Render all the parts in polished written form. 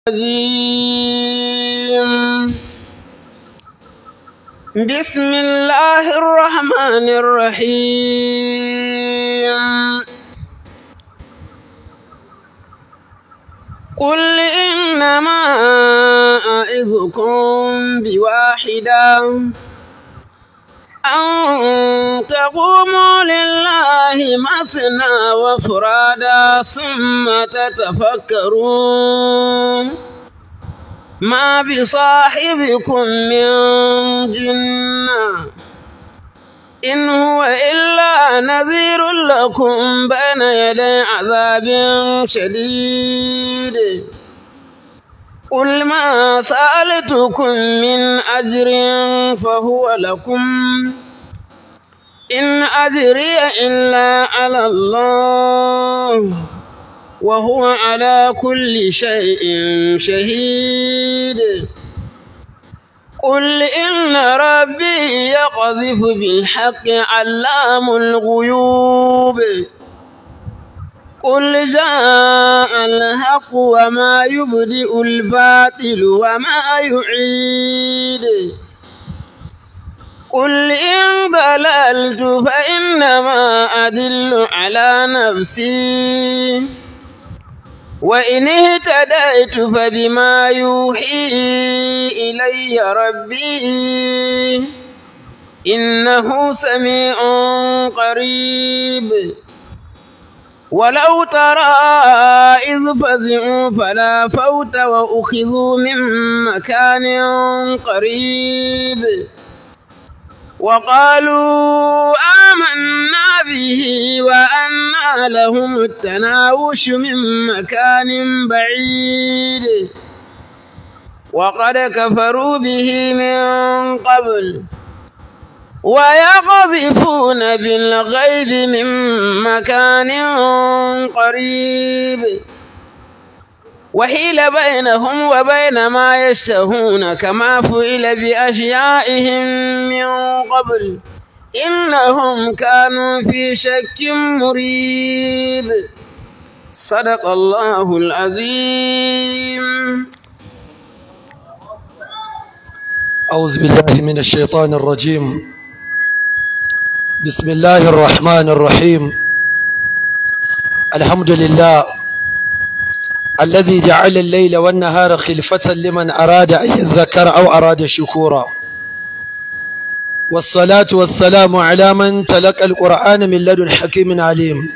بسم الله الرحمن الرحيم. قل إنما أعظكم بواحدة أن تقوموا لله مثنى وفرادا ثم تتفكرون ما بصاحبكم من جنة إن هو إلا نذير لكم بين يدي عذاب شديد. قل ما سألتكم من أجر فهو لكم إن أجري إلا على الله وهو على كل شيء شهيد. قل إن ربي يقذف بالحق علام الغيوب. قل جاء الحق وما يبدئ الباطل وما يعيد. قل إن ضللت فإنما أدل على نفسي وإن اهتديت فبما يوحي إلي ربي إنه سميع قريب. ولو ترى إذ فزعوا فلا فوت وأخذوا من مكان قريب وقالوا آمنا به وأنى لهم التناوش من مكان بعيد وقد كفروا به من قبل ويقذفون بالغيب من مكان قريب وحيل بينهم وبين ما يشتهون كما فعل بأشيائهم من قبل إنهم كانوا في شك مريب. صدق الله العظيم. أعوذ بالله من الشيطان الرجيم. بسم الله الرحمن الرحيم. الحمد لله الذي جعل الليل والنهار خلفة لمن أراد أن يذكر أو أراد شكورا، والصلاة والسلام على من تلقى القرآن من لدن حكيم عليم.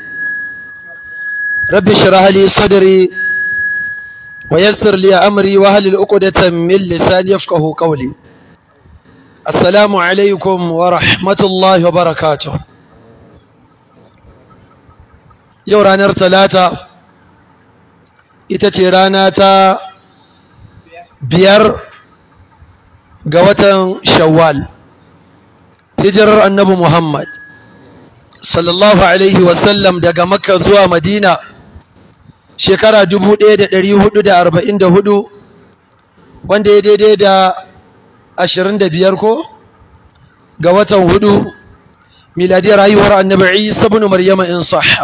رب اشرح لي صدري ويسر لي أمري واحلل عقدة من لساني يفقهوا قولي. السلام عليكم ورحمة الله وبركاته. يوم ranar Talata ita ce rana ta 5 ga watan Shawwal, hijirar Annabi Muhammad sallallahu alaihi wasallam daga Makka zuwa Madina shekara 1444, wanda ya daidai da 25 ko ga watan 4 miladiyar haihuwar Annabi Isa ibn Maryama in sahha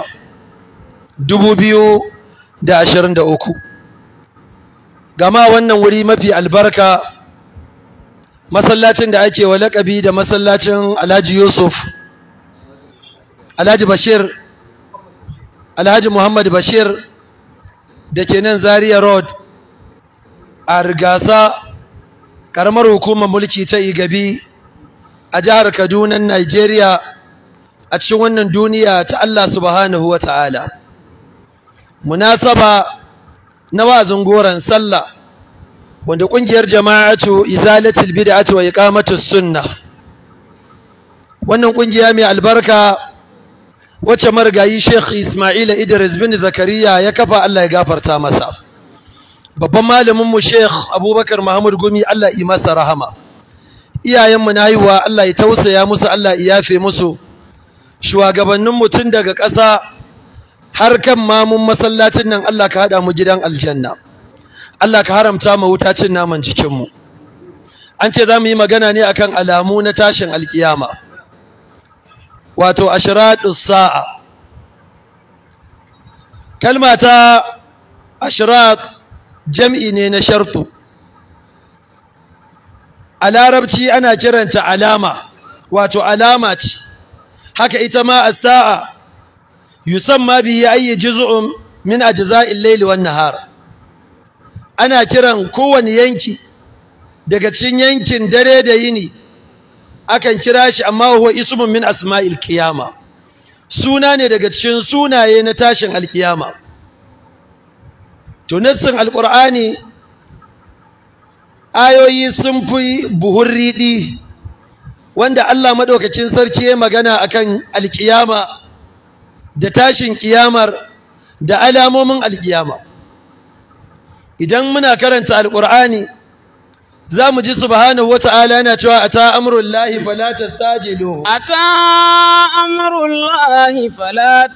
2023. Gama wannan wuri mafi albarka, masallacin da ake wa laƙabi da masallacin Alhaji Yusuf Alhaji Bashir Alhaji Muhammad Bashir da ke nan Zaria Road a Rigasa, ƙaramar hukumar mulki ta Igabi a jihar Kaduna, Nigeria, a cikin wannan duniya ta Allah subhanahu wa ta'ala. Munasaba na wa'azin goron sallah wanda ƙungiyar jama'atu izalatul bid'ati wa iqamatus sunnah, wannan ƙungiya mai albarka wacce marigayi Sheikh Ismail Idris bin Zakariya ya kafa, Allah ya gafarta masa. Babban malamin mu Sheikh Abubakar Mahmud Gumi, Allah yi masa rahama. Iyayenmu na haihuwa, Allah ya tausaya musu, Allah ya yafe musu. Shugabannin mu tun daga ƙasa har kan mamun masallacin nan, Allah ka haɗa mu gidan aljanna. Allah ka haramta mu wuta cin naman jikinmu. An ce za mu yi magana ne akan alamu na tashin alkiyama, wato ashratus sa'a. kalma ta ashrat jam'i ne na shartu. A larabci ana kiranta alama, wato alama ce. Haka ita ma as-sa'a yusamma bihi ayyi juz'un min ajza'il layli wan nahar. Ana kiran kowane yanki daga cikin yankin dare da yini akan kira shi, amma huwa ismun min asma'il qiyama, suna ne daga cikin sunaye na tashin alkiyama. To nassin alqur'ani ayoyi sun fi buhun riɗi wanda Allah madaukakin sarki ya magana akan alkiyama da tashin kiyamar da alamomin alkiyama. Idan muna karanta alqur'ani zamu ji subhanahu wata'ala yana cewa ata amrullahi fala tastajiluhu, ata amrullahi fala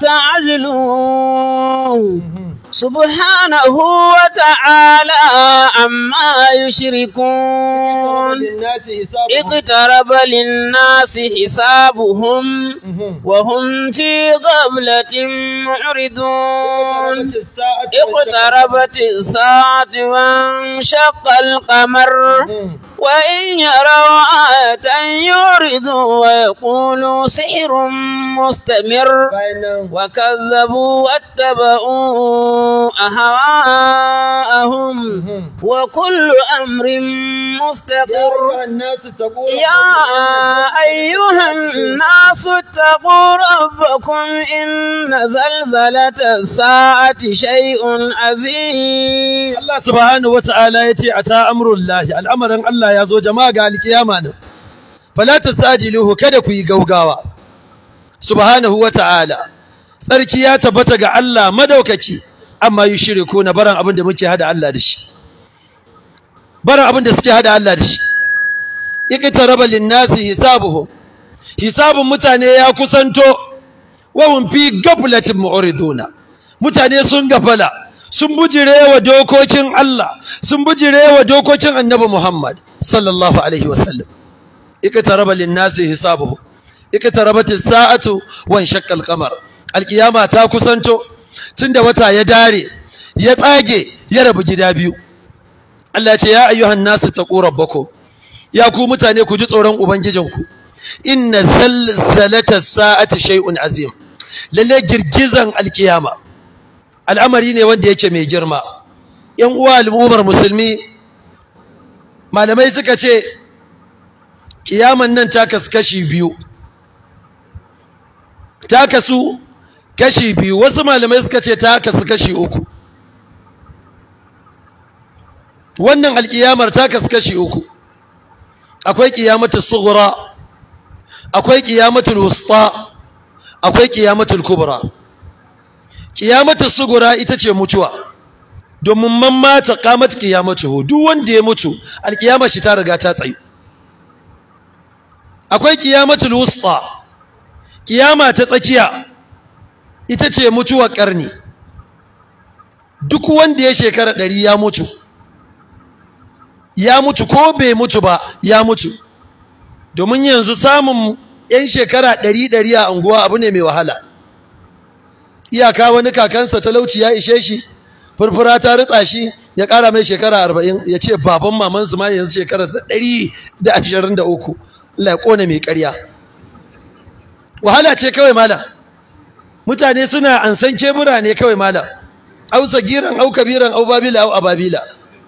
tastajiluhu subhanahu wata'ala amma yushrikun. iqtaraba linnasi hisabuhum wa hum fi ghaflatin mu'ridun. اقتربت الساعة وانشق القمر وإن يروا آية يعرضوا ويقولوا سحر مستمر وكذبوا واتبعوا أهواءهم وكل أمر مستقر. يا أيها الناس اتقوا ربكم إن زلزلة الساعة شيء عظيم. الله سبحانه وتعالى يتي أتى أمر الله، الأمر الله يزو جماعة القيامة فلا تستعجلوه kada ku yi gaugawa. Subhanahu wata'ala sarki ya tabbata ga Allah madaukaki, amma yushrikuna baran abin da muke hada Allah da shi, baran abin da suke hada Allah da shi. Iqtaraba lin-nasi hisabuhum, hisabun mutane ya kusanto, wa hum fi ghaflatin mu'riduna, mutane sun gafala, sun bujirewa dokokin Allah, sun bujirewa dokokin Annabi Muhammad sallallahu alaihi wasallam. Iqtaraba lin-nasi hisabuhum, iqtarabat as-sa'atu wa inshaqqa al-qamar. Al-qiyama ta kusanto, tunda wata ya dare, ya tsage, ya rabu gida biyu. Allah ya ce ya ayyuhan nasu taqu rabbakum, ya ku mutane ku ji tsoron ubangijinku. Inna zalzalata as-sa'ati shay'un azim, lalle girgizan al-qiyama al'amari ne wanda yake mai girma. Yan uwa al'ummar musulmi, malamai suka ce kiyaman nan ta kasu kashi biyu, ta kasu kashi biyu, wasu malamai suka ce ta kasu kashi uku. Wannan alkiyamar ta kasu kashi uku, akwai kiyamatul sughra, akwai kiyamatul wusta, akwai kiyamatul kubra. Kiyamatul sughra ita ce mutuwa, domin man mata qamat qiyamatuhu, duk wanda ya mutu alkiyama shi ta riga ta tsayu. Akwai kiyamatul wusta, kiyama ta tsakiya, ita ce mutuwar karni. Duk wanda ya shekara 100 ya mutu, ya mutu ko bai mutu ba ya mutu, domin yanzu samun 'yan shekara 100 a unguwa abu ne mai wahala. Iyaka wani kakansa talauci ya ishe shi, furfura ta ritsa shi, ya ƙara mai shekara 40, ya ce baban mamansu ma yanzu shekararsa 123. Allah ya ƙone mai ƙarya. Wahala ce kawai malam, mutane suna ansan kebura ne kawai malam, au sagiran au kabiran au babila au ababila.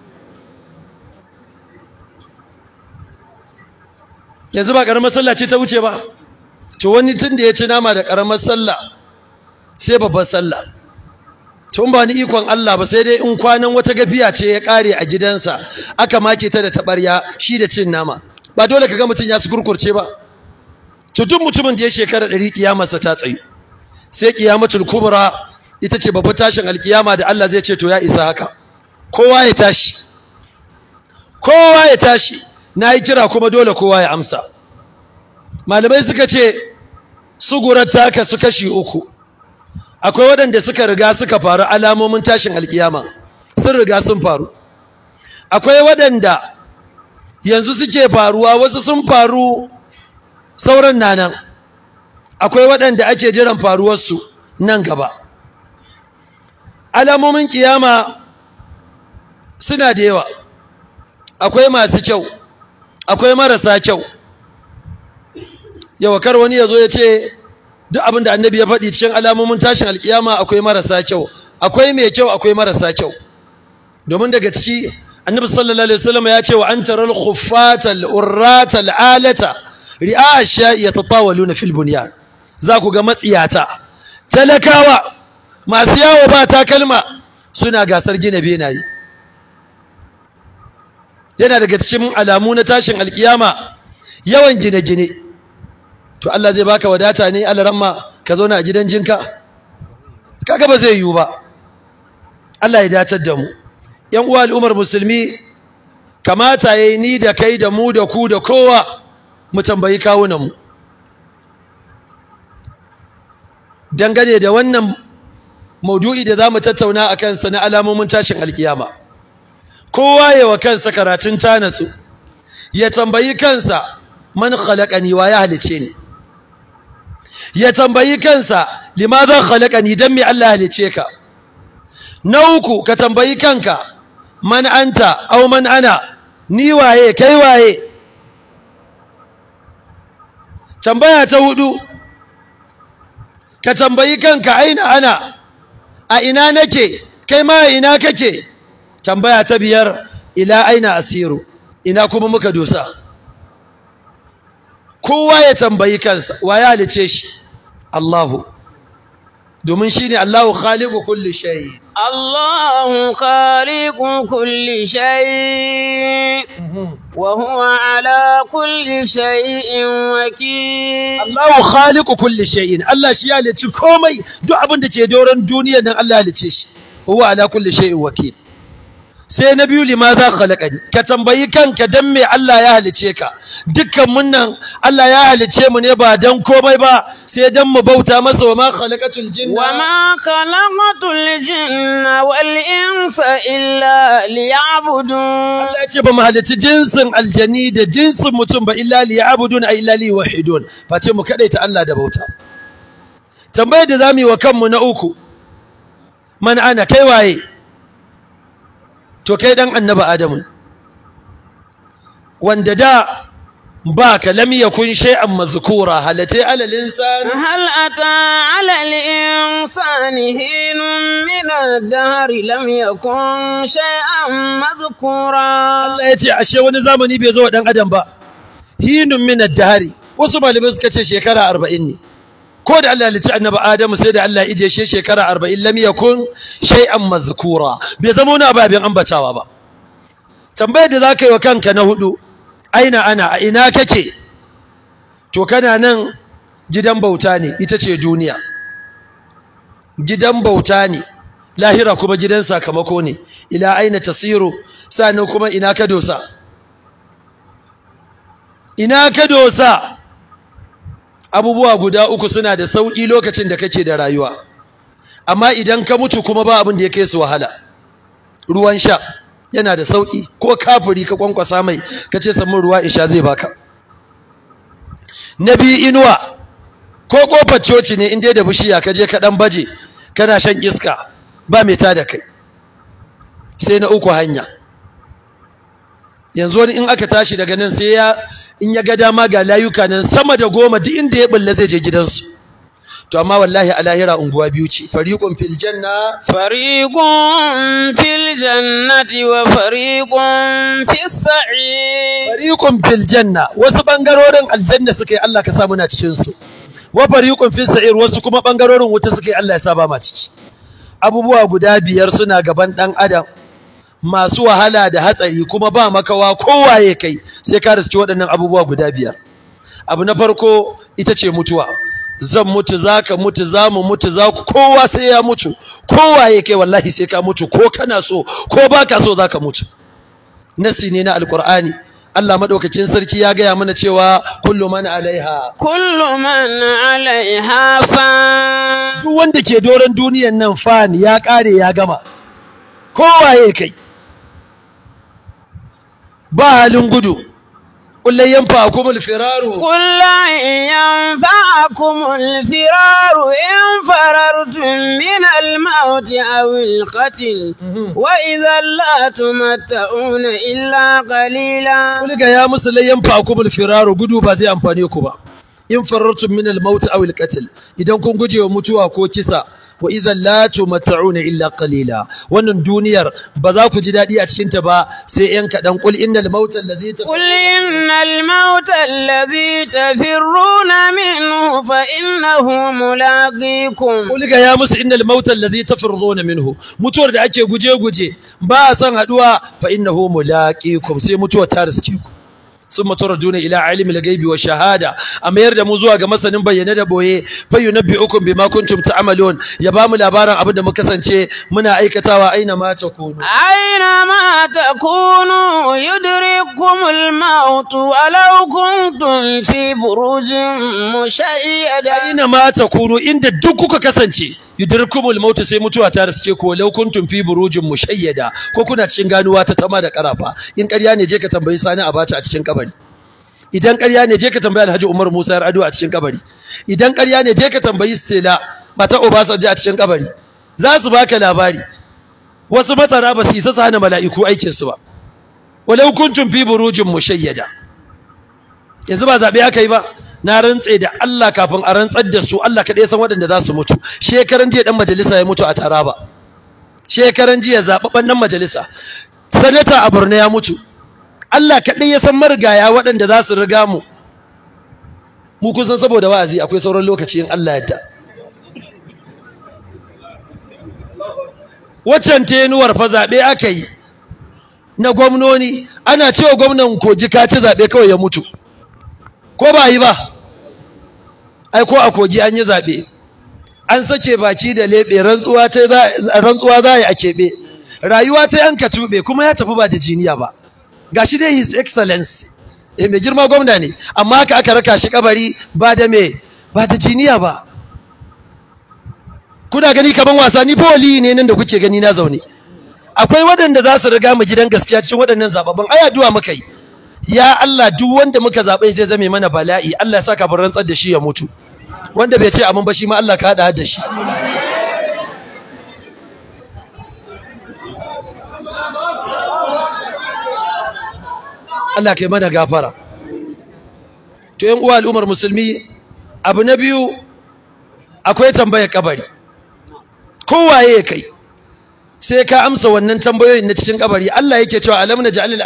Yanzu ba ƙaramar sallah ce ta wuce ba, to wani tun da ya ci nama da ƙaramar sallah sai babbar sallah, to in ba ni ikon Allah ba sai dai in kwanan wata gafiya ce ya ƙare a gidansa aka make ta da taɓarya shi da cin nama, ba dole ka ga mutum ya su kurkurce ba. To duk mutumin da ya shekara 100 kiyamarsa ta tsayu. Sai kiyamatul kubra, ita ce babbar tashin alkiyama da Allah zai ce to ya isa haka, kowa ya tashi, kowa ya tashi, na yi kira kuma dole kowa ya amsa. Malamai suka ce sugurar ta kasu kashi uku, akwai waɗanda suka riga suka faru, alamomin tashin alkiyama sun riga sun faru. Akwai waɗanda yanzu suke faruwa, wasu sun faru sauran nan. Akwai waɗanda ake jiran faruwarsu nan gaba. Alamomin kiyama suna da yawa, akwai masu kyau akwai marasa kyau. Yawa kar wani ya zo ya ce duk abin da annabi ya faɗi cikin alamomin tashin alkiyama akwai marasa kyau, akwai mai kyau akwai marasa kyau. Domin daga ciki annabi sallallahu alaihi wasallam ya ce wa antaral khuffatal urratal alata ri'a ash-sha'i yatatawaluna fil bunyan. Za ku ga matsiyata talakawa masu yawo ba takalma suna gasar gina benaye. Yana daga cikin alamu na tashin alkiyama yawan gine-gine. To Allah zai baka wadata ne alaramma ka zauna a gidan jinka? Kaga ba zai yiwu ba. Allah ya datar da mu. Yan uwa al'ummar musulmi, kamata yayi ni da kai da mu da ku da kowa mu tambayi kawunan mu dangane da wannan maudu'i da zamu tattauna akan sa na alamomin tashin alkiyama. Kowa yawa kansa karatun tanatsu, ya tambayi kansa man khalaqani wa ya halice ni, ya tambayi kansa limadha khalaqani dan me Allah halice ka. Na uku ka tambayi kanka man anta aw man ana, ni waye kai waye. Tambaya ta hudu ka tambayi kanka aina ana, a ina nake kai ma ina kake. Tambaya ta biyar ila aina asiru, ina kuma muka dosa. Kowa ya tambayi kansa wa ya halice shi? Allahu, domin shine Allahu khaliqu kulli shay. Allahu khaliqu kulli shay wa huwa ala kulli shay'in wakil. Allahu khaliqu kulli shay'in, Allah shi ya halice komai, duk abin da ke doron duniyar nan Allah ya halice shi. Huwa ala kulli shay'in wakil. Sai na biyu limadha khalaqani, ka tambayi kanka dan me Allah ya halice ka. Dukkan mun nan Allah ya halice mu ne ba dan komai ba sai dan mu bauta masa. Wa ma khalaqatul jinna wal insa illa liya'budun. Allah ya ce ba mu halici jinsin aljani da jinsin mutum ba illa liya'budun ay illa liwahidun, face mu kadaita Allah da bauta. Tambayar da zamu yi wa kanmu na uku, man ana, kai waye? To kai dan annabi Adamu wanda da baka lam yakun shay'an mazkura. Halatai alal insan hal ata alal insani hinun min ad-dahr lam yakun shay'an mazkura. Allah yace ashe wani zamani bai zo wa dan adam ba. Hinun min ad-dahr, wasu malamai suka ce shekara 40 ne. Ko da Allah ya lici annabi Adamu sai da Allah ya ije shi shekara 40, lam yakun shay'an mazkura, bai zama wani ababin ambatawa ba. Tambayar da zaka yi wa kanka na hudu, aina ana, a ina kake? To kana nan gidan bauta ne, ita ce duniya. Gidan bauta ne, lahira kuma gidan sakamako ne. Ila aina tasiru, sannan kuma ina ka dosa? Ina ka dosa? Abubuwa guda uku suna da sauƙi lokacin da kake da rayuwa, amma idan ka mutu kuma ba abin da ya kai su wahala. Ruwan sha yana da sauƙi, ko kafiri ka kwankwasa mai ka ce samun ruwa in sha zai baka. Na biyu inuwa, ko kofar coci ne in dai da bishiya ka je ka ɗan baje kana shan iska ba mai tada kai. Sai na uku hanya. Yanzu wani in aka tashi daga nan sai in ya ga dama ga layuka nan sama da 10 duk inda ya bulla zai je gidansu. To amma wallahi a lahira unguwa biyu ce, fariqun fil janna fil jannati wa fariqun fis sa'ir. Fariqun fil janna, wasu bangarorin aljanna suka yi, Allah ka sa muna cikin su. Wa fariqun fis sa'ir, wasu kuma bangarorin wuta suka yi, Allah ya sa ba ma ciki. Abubuwa guda biyar suna gaban dan adam masu wahala da hatsari, kuma ba makawa kowaye kai sai ka riski waɗannan abubuwa guda biyar. Abu na farko ita ce mutuwa. Zan mutu, zaka mutu, zamu mutu, zaku, kowa sai ya mutu. Kowaye kai wallahi sai ka mutu, ko kana so ko baka so zaka mutu. Nasi ne na Alqur'ani. Allah madaukakin sarki ya gaya mana cewa kullu man alaiha fan. Duk wanda ke doron duniyan nan fan ya kare ya gama. Kowaye kai ba halin gudu. qul lan yanfa'akum al-firaru قل لن ينفعكم الفرار إن فررتم من الموت أو القتل وإذا لا تمتعون إلا قليلا. qul ga ya musu lan yanfa'akum al-firaru gudu ba zai amfane ku ba in farartum min al-maut aw al-qatl idan kun guje wa mutuwa ko kisa wa idhan la tumata'una illa qalila wannan duniyar ba za ku ji dadi a cikin ta ba sai yan kadan qul innal mauta alladhi قل إن الموت الذي تفرون منه فإنه ملاقيكم. qul ga ya musu innal mauta alladhi tafirruna minhu mutuwar da ake guje ba san haduwa fa innahu mulaqikum sai mutuwa ta riske ku ثم تردون إلى عالم الغيب والشهادة أما يرد مزوغا مثلا بينا da boye fayunabbi'ukum bima kuntum ta'malun ya bamu labarin abin da muka kasance muna aikatawa aina ma takunu أينما تكونوا يدرككم الموت ولو كنتم في بروج مشيدة. aina ma takunu inda duk kuka kasance yudrikumul maut sai mutuwa ta riske ku law kuntum fi burujin mushayyada ko kuna cikin ganuwa ta tama da karafa in ƙarya ne je ka tambayi Sani Abacha a cikin kabari idan ƙarya ne je ka tambayi Alhaji Umar Musa Yar'adua a cikin kabari idan ƙarya ne je ka tambayi Stella mata Obasanjo a cikin kabari za su baka labari wasu matsara ba su isa su hana mala'iku aikin su ba walau kuntum fi burujin mushayyada yanzu ba zabe aka yi ba na rantse da Allah kafin a rantsar da su Allah kaɗai san waɗanda za su mutu shekaran jiya dan majalisa ya mutu a Taraba shekaran jiya zababban dan majalisa sanata a Borno ya mutu Allah kaɗai ya san marigaya waɗanda za su riga mu kun san saboda wa'azi akwai sauran lokaci in Allah yadda waccan tenuwar fa zaɓe aka yi na gwamnoni ana cewa gwamnan Kogi ka ci zaɓe kawai ya mutu ko ba yi ba ai ko a Kogi an yi zaɓe an sake baki da leɓe rantsuwa za a yi a keɓe rayuwa ta yanka tube kuma ya tafi ba da jiniya ba gashi dai his excellency mai girma gwamna ne amma haka aka raka shi kabari ba da jiniya ba kuna gani kaman wasa ni fa wali ne nan da kuke gani na zaune akwai waɗanda za su riga mu gidan gaskiya cikin waɗannan zababban ai addu'a muka yi ya Allah duk wanda muka zabe zai zame mana bala'i Allah ya saka bin rantsar da shi ya mutu wanda bai ce amin ba shi ma Allah ka hada da shi Allah kai mana gafara to ƴan uwa al'ummar musulmi abu na biyu akwai tambayar kabari kowaye kai sai ka amsa wannan tambayoyin na cikin kabari Allah yake cewa alam naj'alil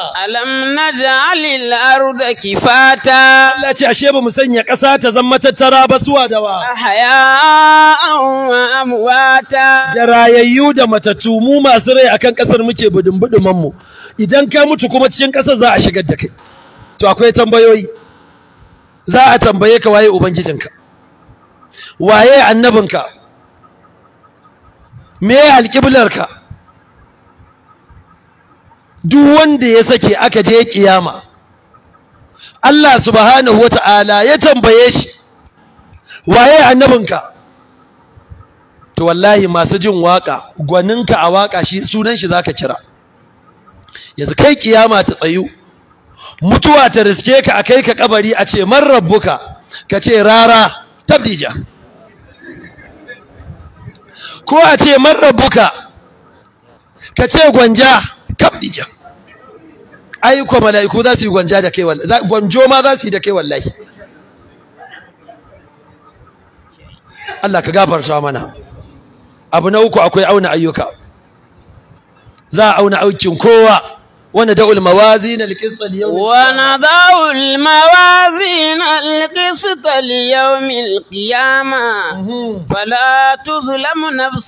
arda kifata. Allah ce ashe ba mu sanya ƙasa ta zama tattara ba suwa da wa ahya'an wa amwata da rayayyu da matattu mu masu rai akan ƙasar muke budumbuduman mu idan ka mutu kuma cikin ƙasar za a shigar da kai to akwai tambayoyi za a tambaye ka waye ubangijinka waye annabinka me alƙiblarka duk wanda ya sake aka je kiyama Allah subhanahu wata'ala ya tambaye shi waye annabinka to wallahi masu jin waka gwaninka a waka shi sunan shi zaka kira yanzu kai kiyama ta tsayu mutuwa ta riske ka akai ka kabari a ce man rabbuka ka ce rara tabdija ko a ce man rabbuka ka ce gwanja kabdija ai ko mala'iku za su yi gwanja da kai wallahi gwanjo ma za su yi da kai wallahi Allah ka gafarta mana abu na uku akwai auna ayyuka za a auna aikin kowa وندع الموازين القسط ليوم ونضع الموازين القسط ليوم القيامة فلا تظلم نفس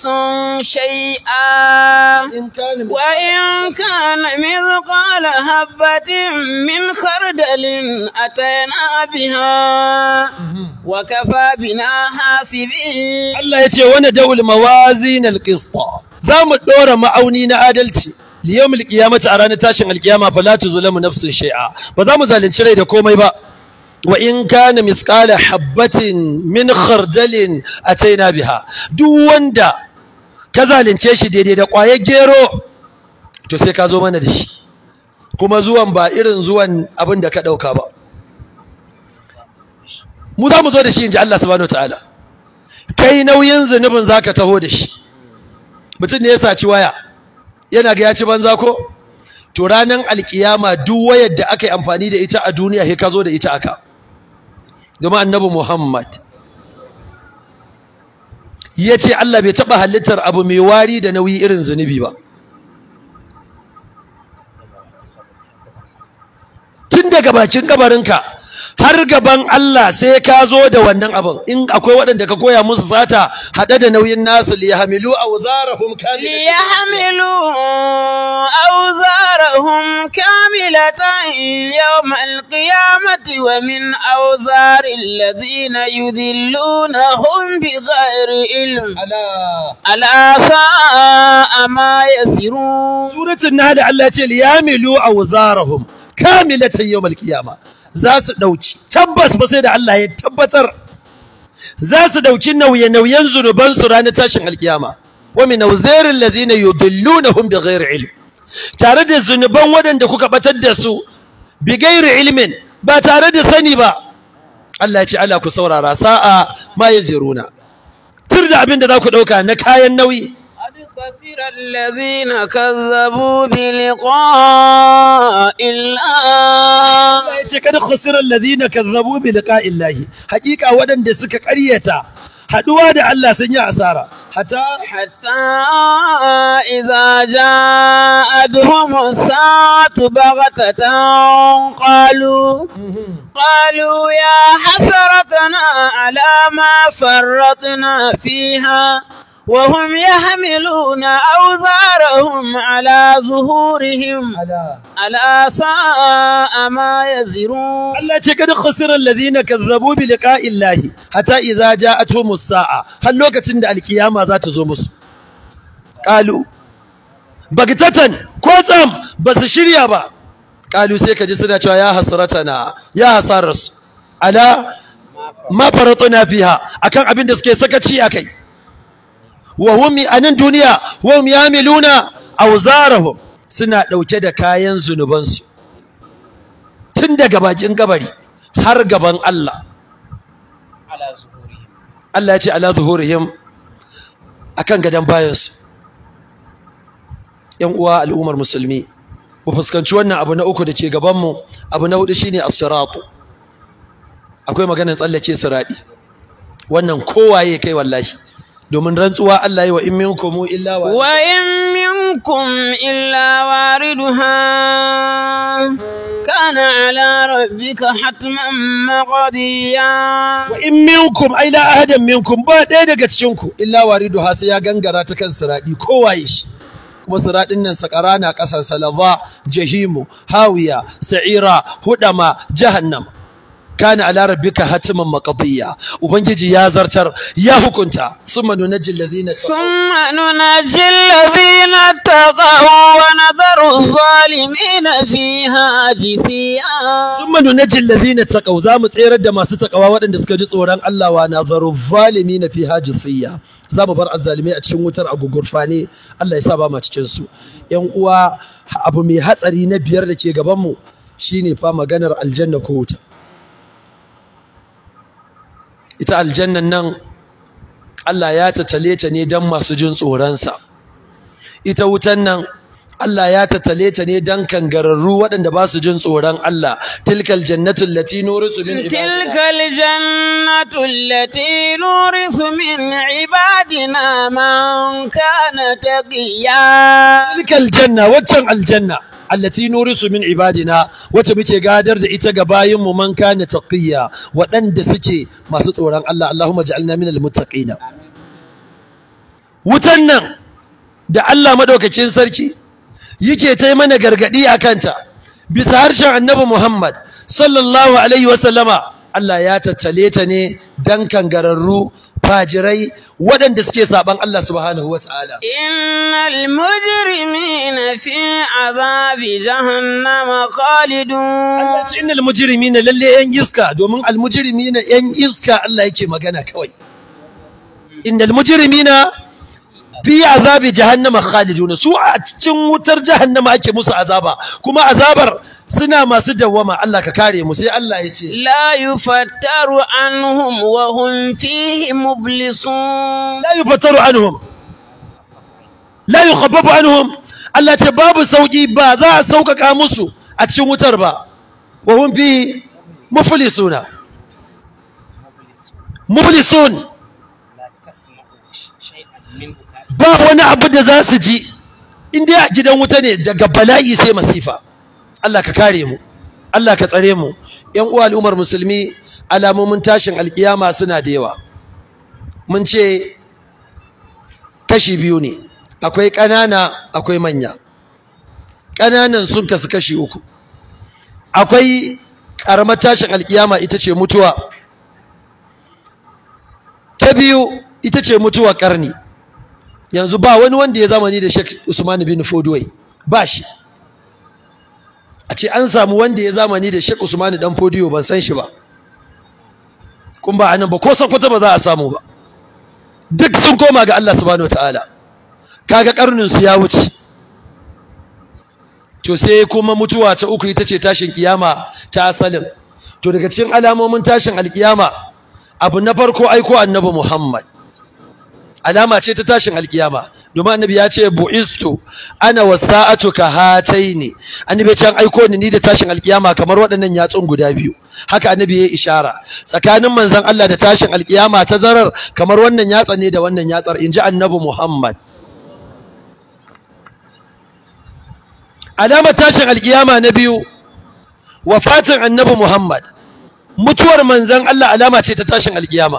شيئا وإن كان مثقال حبة من خردل أتينا بها وكفى بنا حاسبين الله يتي وندع الموازين القسط زام الدور معونين عدلتي liyawm alqiyamati a ranar tashin alqiyama fala tuzlamu nafsun shay'a ba za mu zalunci rai da komai ba wa in kana mithqala habatin min khardalin ataina biha duk wanda ka zalunce shi daidai da ƙwayar gero to sai ka zo mana da shi kuma zuwan ba irin zuwan abin da ka ɗauka ba. Mu za mu zo da shi in ji Allah subhanahu wataala. Kai nauyin zunubin za ka taho da shi. Mutum ne ya saci waya yana ga ya ci banza ko? To ranar alkiyama duk wayar da aka yi amfani da ita a duniya sai ka zo da ita aka. Domin annabi Muhammad ya ce Allah bai taɓa halittar abu mai wari da nauyi irin zunubi ba. Tun daga bakin kabarinka har gaban Allah sai ka zo da wannan abin. In akwai waɗanda ka koya musu sata haɗe da nauyin nasu liyahmilu awzarahum kamilatan yawmal qiyamati wa min awzari alladhina yudhillunahum bighairi ilm ala sa'a ma yasirun. Suratul Nahl Allah ce liyahmilu awzarahum kamilatan yawmal qiyamah. Za su ɗauki tabbas ba sai da Allah ya tabbatar za su ɗauki nauye-nauyen zunubansu ranar tashin alkiyama. Wa min awzari allazina yudillunahum bighairi ilm, tare da zunuban waɗanda kuka batar da su bighairi ilmin, ba tare da sani ba. Allah ya ce ala ku saurara sa'a ma yaziruna, tur da abin da za ku ɗauka na kayan nauyi. خسر الذين كذبوا بلقاء الله. kada khasira alladhina kazzabu bi liqa'i Allah, hakika wadanda suka ƙaryata haduwa da Allah sun yi asara. hatta idza ja'atuhum as-sa'atu baghtatan qalu ya hasratana ala ma farratna fiha وهم يحملون أوزارهم على ظهورهم على ساء ما يزرون. الله قد خسر الذين كذبوا بلقاء الله حتى إذا جاءتهم الساعة هل لوكتين دا القيامة ذات زومس قالوا بغتة كوزم بس شريا با قالوا سيكا جسنا يا حسرتنا يا حسارس على ما فرطنا فيها أكان أبين دسكي سكتشي أكي وهم anan duniya wahum yamiluna awzarahum, suna dauke da kayan zunubansu tun daga bakin kabari har gaban Allah. Allah ya ce ala zuhurihim, akan gadan bayansu. Yan uwa al'ummar musulmi, mu fuskanci wannan abu na uku da ke gaban mu. Abu na hudu shine as-siratu. Akwai maganar tsallake sirati, wannan kowaye kai wallahi, domin rantsuwa Allah yi wa in minkum illa wariduha kana ala rabbika hatman maqdiya. Wa in minkum ay la ahadan minkum, ba ɗaya daga cikin ku illa wariduha sai ya gangara ta kan siradi, kowaye shi. Kuma siradin nan sakara na kasar salava, jahimu, hawiya, sa'ira, hudama, jahannam. kana ala rabbika hatiman maqdiya, ubangiji ya zartar ya hukunta. Summa nunajjil ladhina taqaw wa nadharu zalimina fiha jithiya. Summa nunajjil ladhina taqaw, za mu tsayar da masu takawa waɗanda suka ji tsoron Allah, wa nadharu zalimina fiha jithiya, za mu bar azzalimai a cikin wutar agugurfane. Allah ya sa ba mu cikin su. Yan uwa, abu mai hatsari na biyar da ke gaban mu shine fa maganar aljanna ko wuta. Ita aljannan nan Allah ya tattale ta ne don masu jin tsoronsa. Ita wutan nan Allah ya tattale ta ne don kangararru waɗanda ba su jin tsoron Allah. Tilkal jannatu allati nurisu min ibadina man kana taqiya. Tilkal janna, waccan aljanna allati nurisu min ibadina, wacce muke gadar da ita ga bayinmu man kana taqiya, waɗanda suke masu tsoron Allah. Allahumma ja'alna minal muttaqina. Wutan nan da Allah madaukakin sarki yake ta mana gargadi akan ta bisa harshen Annabi Muhammad sallallahu alaihi wasallama, Allah ya tattale ta ne dan kangararru fajirai waɗanda suke saban Allah subhanahu wataala. Innal mujrimina fi azabi jahannama khalidun. Allah ce innal mujrimina, lalle yan iska, domin al mujrimina yan iska Allah yake magana kawai. Innal mujrimina fi azabi jahannama khalidun, su a cikin wutar jahannama ake musu azaba, kuma azabar suna masu dawwama. Allah ka kare mu. Sai Allah ya ce لا يفتر عنهم وهم فيه مبلسون la yufataru anhum la yukhaffafu anhum, Allah ce babu sauki, ba za a sauƙaƙa musu a cikin wutar ba. wa hum fi muflisuna muflisun, ba wani abu da za su ji in dai a gidan wuta ne, daga bala'i sai masifa. Allah ka kare mu, Allah ka tsare mu. Yan uwa al'ummar musulmi, alamomin tashin alkiyama suna da yawa. Mun ce kashi biyu ne, akwai ƙanana akwai manya. Ƙananan sun kasu kashi uku. Akwai ƙaramar tashin alkiyama, ita ce mutuwa. Ta biyu ita ce mutuwa ƙarni. Yanzu ba wani wanda ya zamani da Sheikh Usman bin Fodway, ba shi. A ce an samu wanda ya zamani da Sheikh Usman dan Fodiyo, ban san shi ba. Kun ba anan ba, ko Sokoto ba za a samu ba. Duk sun koma ga Allah subhanahu wataala. Kaga karnin su ya wuce. To sai kuma mutuwa ta uku, ita ce tashin kiyama ta asalin. To daga cikin alamomin tashin alkiyama, abu na farko aiko annabi Muhammad, alama ce ta tashin alkiyama. Domin annabi ya ce bu'istu ana wasa'atu ka hataini, annabi ya ce an aiko ni da tashin alkiyama kamar waɗannan yatsun guda biyu. Haka annabi ya ishara tsakanin manzon Allah da tashin alkiyama ta zarar kamar wannan yatsa ne da wannan yatsar, inji annabi Muhammad. Alamar tashin alkiyama na biyu, wafatin annabi Muhammad. Mutuwar manzon Allah alama ce ta tashin alkiyama.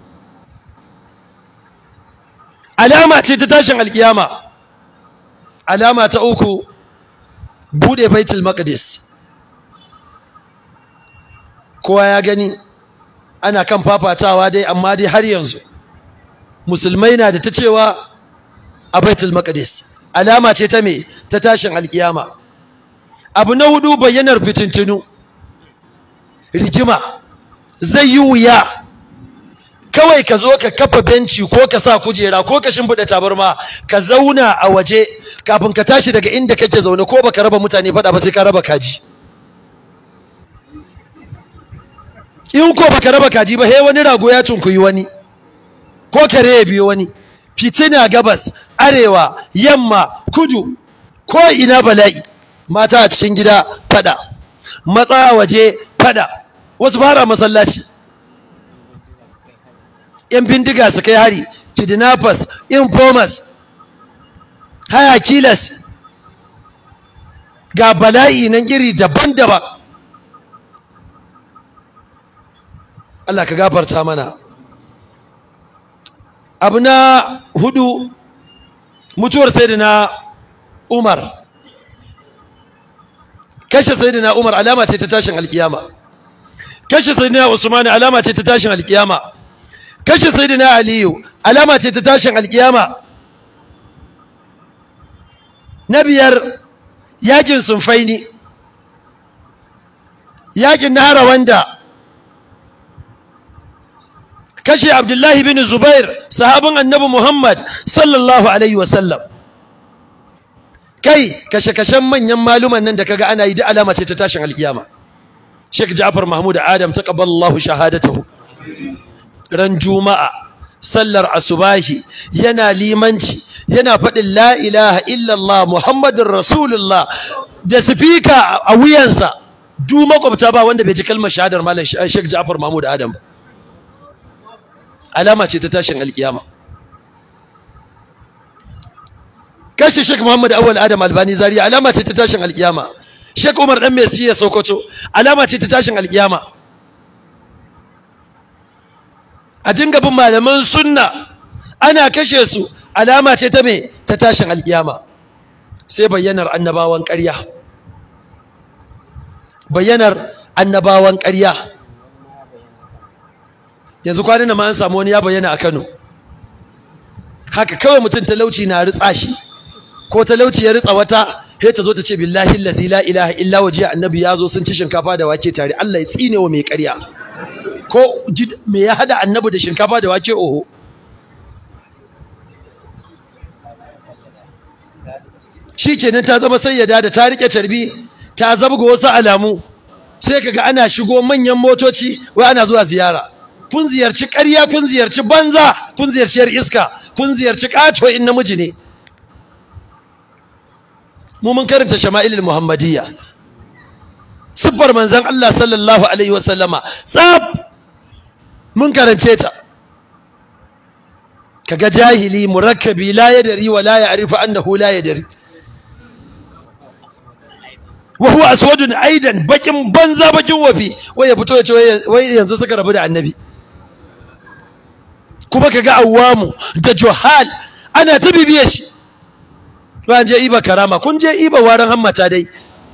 Alama ce ta tashin alkiyama. Alama ta uku, bude Baitul Maqdis. Kowa ya gani ana kan fafatawa dai, amma dai har yanzu musulmai na da ta cewa a Baitul Maqdis. Alama ce ta me? Ta tashin alkiyama. Abu na hudu, bayyanar fitintunu, rigima. Zai yi wuya kawai ka zo ka kafa benci ko ka sa kujera ko ka shimfiɗa tabarma ka zauna a waje, kafin ka tashi daga inda kake zaune ko baka raba mutane faɗa ba sai ka raba kaji. In ko baka raba kaji ba, he wani rago ya tunkuyi wani ko kare ya biyo wani. Fitina gabas, arewa, yamma, kudu, ko ina bala'i. Mata a cikin gida faɗa, matsa a waje faɗa, wasu fara masallaci. Yan bindiga su kai hari, kidnappers, informers, haya kilas, ga bala'i nan iri daban-daban. Allah ka gafarta mana. Abu na hudu, mutuwar Sayyidina Umar. Kashe Sayyidina Umar alama ce ta tashin alkiyama. Kashe Sayyidina Usman alama ce ta tashin alkiyama. Kashe Sayyidina Aliyu alama ce ta tashin alkiyama. Na biyar, yakin Sunfaini, yakin Naharawanda. Kashe Abdullahi bin Zubair, sahabin annabi Muhammad sallallahu alaihi wasallam. Kai kashe-kashen manyan maluman nan da kaga ana yi da alama ce ta tashin alkiyama. Sheikh Ja'far Mahmud Adam taqabbalallahu shahadatahu. Ran Juma'a sallar asubahi yana limanci, yana faɗin la ilaha illallah Muhammadur Rasulullah da sifika a wuyansa. Du makwabta ba wanda bai ji kalmar shahadar malam Sheikh Ja'far Mahmud Adam. Alama ce ta tashin alkiyama. Kashe Sheikh Muhammad Awwal Adam Albani Zaria alama ce ta tashin alkiyama. Sheikh Umar dan Messi ya Sokoto alama ce ta tashin alkiyama. A dinga bin malaman sunna ana kashe su alama ce ta me? Ta tashin alkiyama. Sai bayyanar annabawan ƙarya. Bayyanar annabawan ƙarya. Yanzu kwanan nan ma an samu wani ya bayyana a Kano. Haka kawai mutum talauci na ritsa shi, ko talauci ya ritsa wata, sai ta zo ta ce billahi allazi la ilaha illa wajiya annabi ya zo sun ci shinkafa da wake tare. Allah ya tsine wa mai ƙarya. Ko me ya hada annabi da shinkafa da wake? Oho. shikenan ta zama sayyada da ta rike carbi ta zabga wasu alamu sai kaga ana shigo manyan motoci wai ana zuwa ziyara. Kun ziyarci ƙarya, kun ziyarci banza, kun ziyarci yar iska, kun ziyarci ƙato in namiji ne. Mu mun karanta shama'ilul muhammadiyya, siffar manzon Allah sallallahu alaihi wasallama tsaf mun karance ta. Kaga jahili murakkabi la yadri wa la ya'rifu annahu la yadri, wa huwa aswadun aidan, bakin banza bakin wafi, wai ya fito ya ce wai yanzu suka rabu da annabi. Kuma kaga awamu da juhal ana ta bibiye shi. Ba je iba karama, kun je iba waran hammata dai.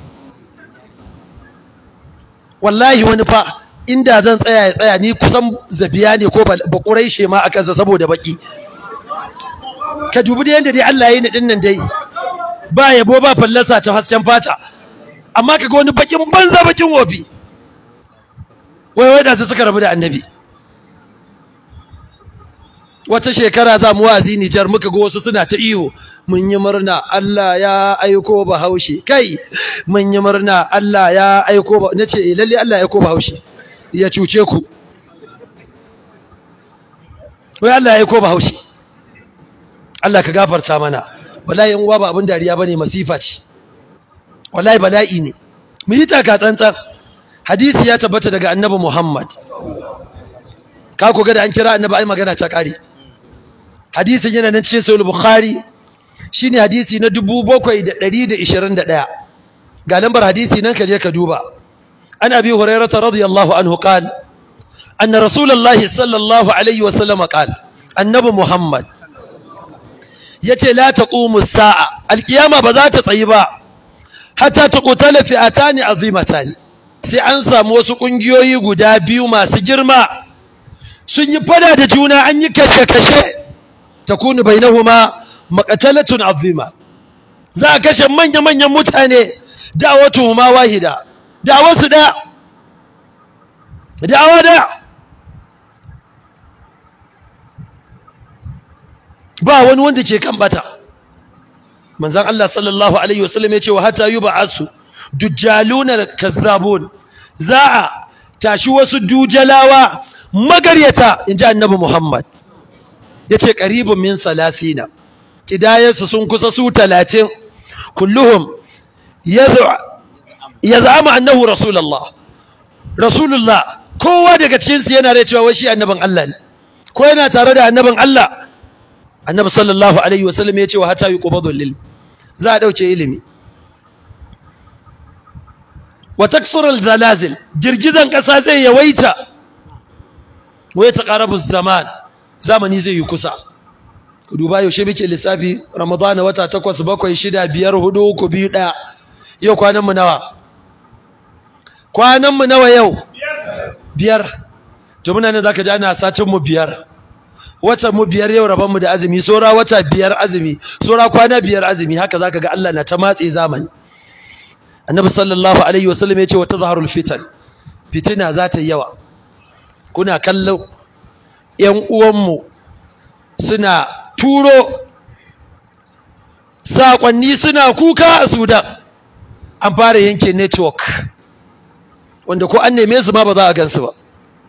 Wallahi wani fa inda zan tsaya ya tsaya ni kusan zabiya ne ko ba quraishe ma akan sa saboda baki. Ka dubi da yanda dai Allah ya yi ni dinnan dai, ba yabo ba fallasa ta hasken fata, amma kaga wani bakin banza bakin wofi wai da su suka rabu da annabi. Wata shekara za mu wazi Nijar, muka ga wasu suna ta iyo, mun yi murna Allah ya aiko Bahaushe. Kai mun yi murna Allah ya aiko, nace lalle Allah ya aiko Bahaushe ya cuce ku. Wai Allah ya aiko Bahaushe. Allah ka gafarta mana. Wallahi in uwa ba abin dariya bane, masifa ce. Wallahi bala'i ne. Mu yi taka tsantsan. Hadisi ya tabbata daga Annabi Muhammad. Ka ku ga da an kira Annabi ai magana ta kare. Hadisin yana nan cikin Sahih Bukhari, shine hadisi na 7121. Ga lambar hadisi nan ka je ka duba. An Abi Hurairah radiyallahu anhu qala anna Rasulullahi sallallahu alaihi wa sallam qala, Annabi Muhammad yace la taqumu as-sa'a, al-qiyama ba za ta tsayi ba hatta tuqtala fi'atani azimatani, sai an samu wasu kungiyoyi guda biyu masu girma sun yi fada da juna, an yi kashe-kashe. Takunu bainahuma maqtalatun azima, za a kashe manya-manyan mutane. Da'watuhuma wahida, da'awarsu daya, da'awa daya. Ba wani wanda ke kan bata. Manzon Allah sallallahu alaihi wasallam ya ce wa hatta yub'asu dujjaluna kazzabun, za a tashi wasu dujalawa magaryata, inji Annabi Muhammad. Yace qaribun min 30, kidayarsu sun kusa su 30. Kulluhum yaz'amu annahu rasulullah, kowa daga cikin su yana da cewa wai shi annabin Allah ne, ko yana tare da annabin Allah. Annabi sallallahu alaihi wasallam yace wa hatta yuqbadu lil, za a dauke ilimi. Wa taksuru al-zalazil, girgizan kasa zai yawaita. Wa yataqarabu az-zaman, zamani zai yi kusa. Ku duba yaushe muke lissafi, Ramadana wata 8 7 6 5 4 3 2 1. Yau kwanan mu nawa? Kwanan mu nawa yau? 5. To muna nan zaka ji ana satin mu 5. Wata mu 5 yau raban mu da azumi, sora wata 5 azumi, sora kwana 5 azumi. Haka zaka ga Allah na ta matse zamani. Annabi sallallahu alaihi wasallam yace wa tazharul fitan, fitina za ta yi yawa. Kuna kallo ƴan uwanmu suna turo saƙonni, suna kuka a Sudan. An fara yanke network wanda ko an neme su ma ba za a gansu ba.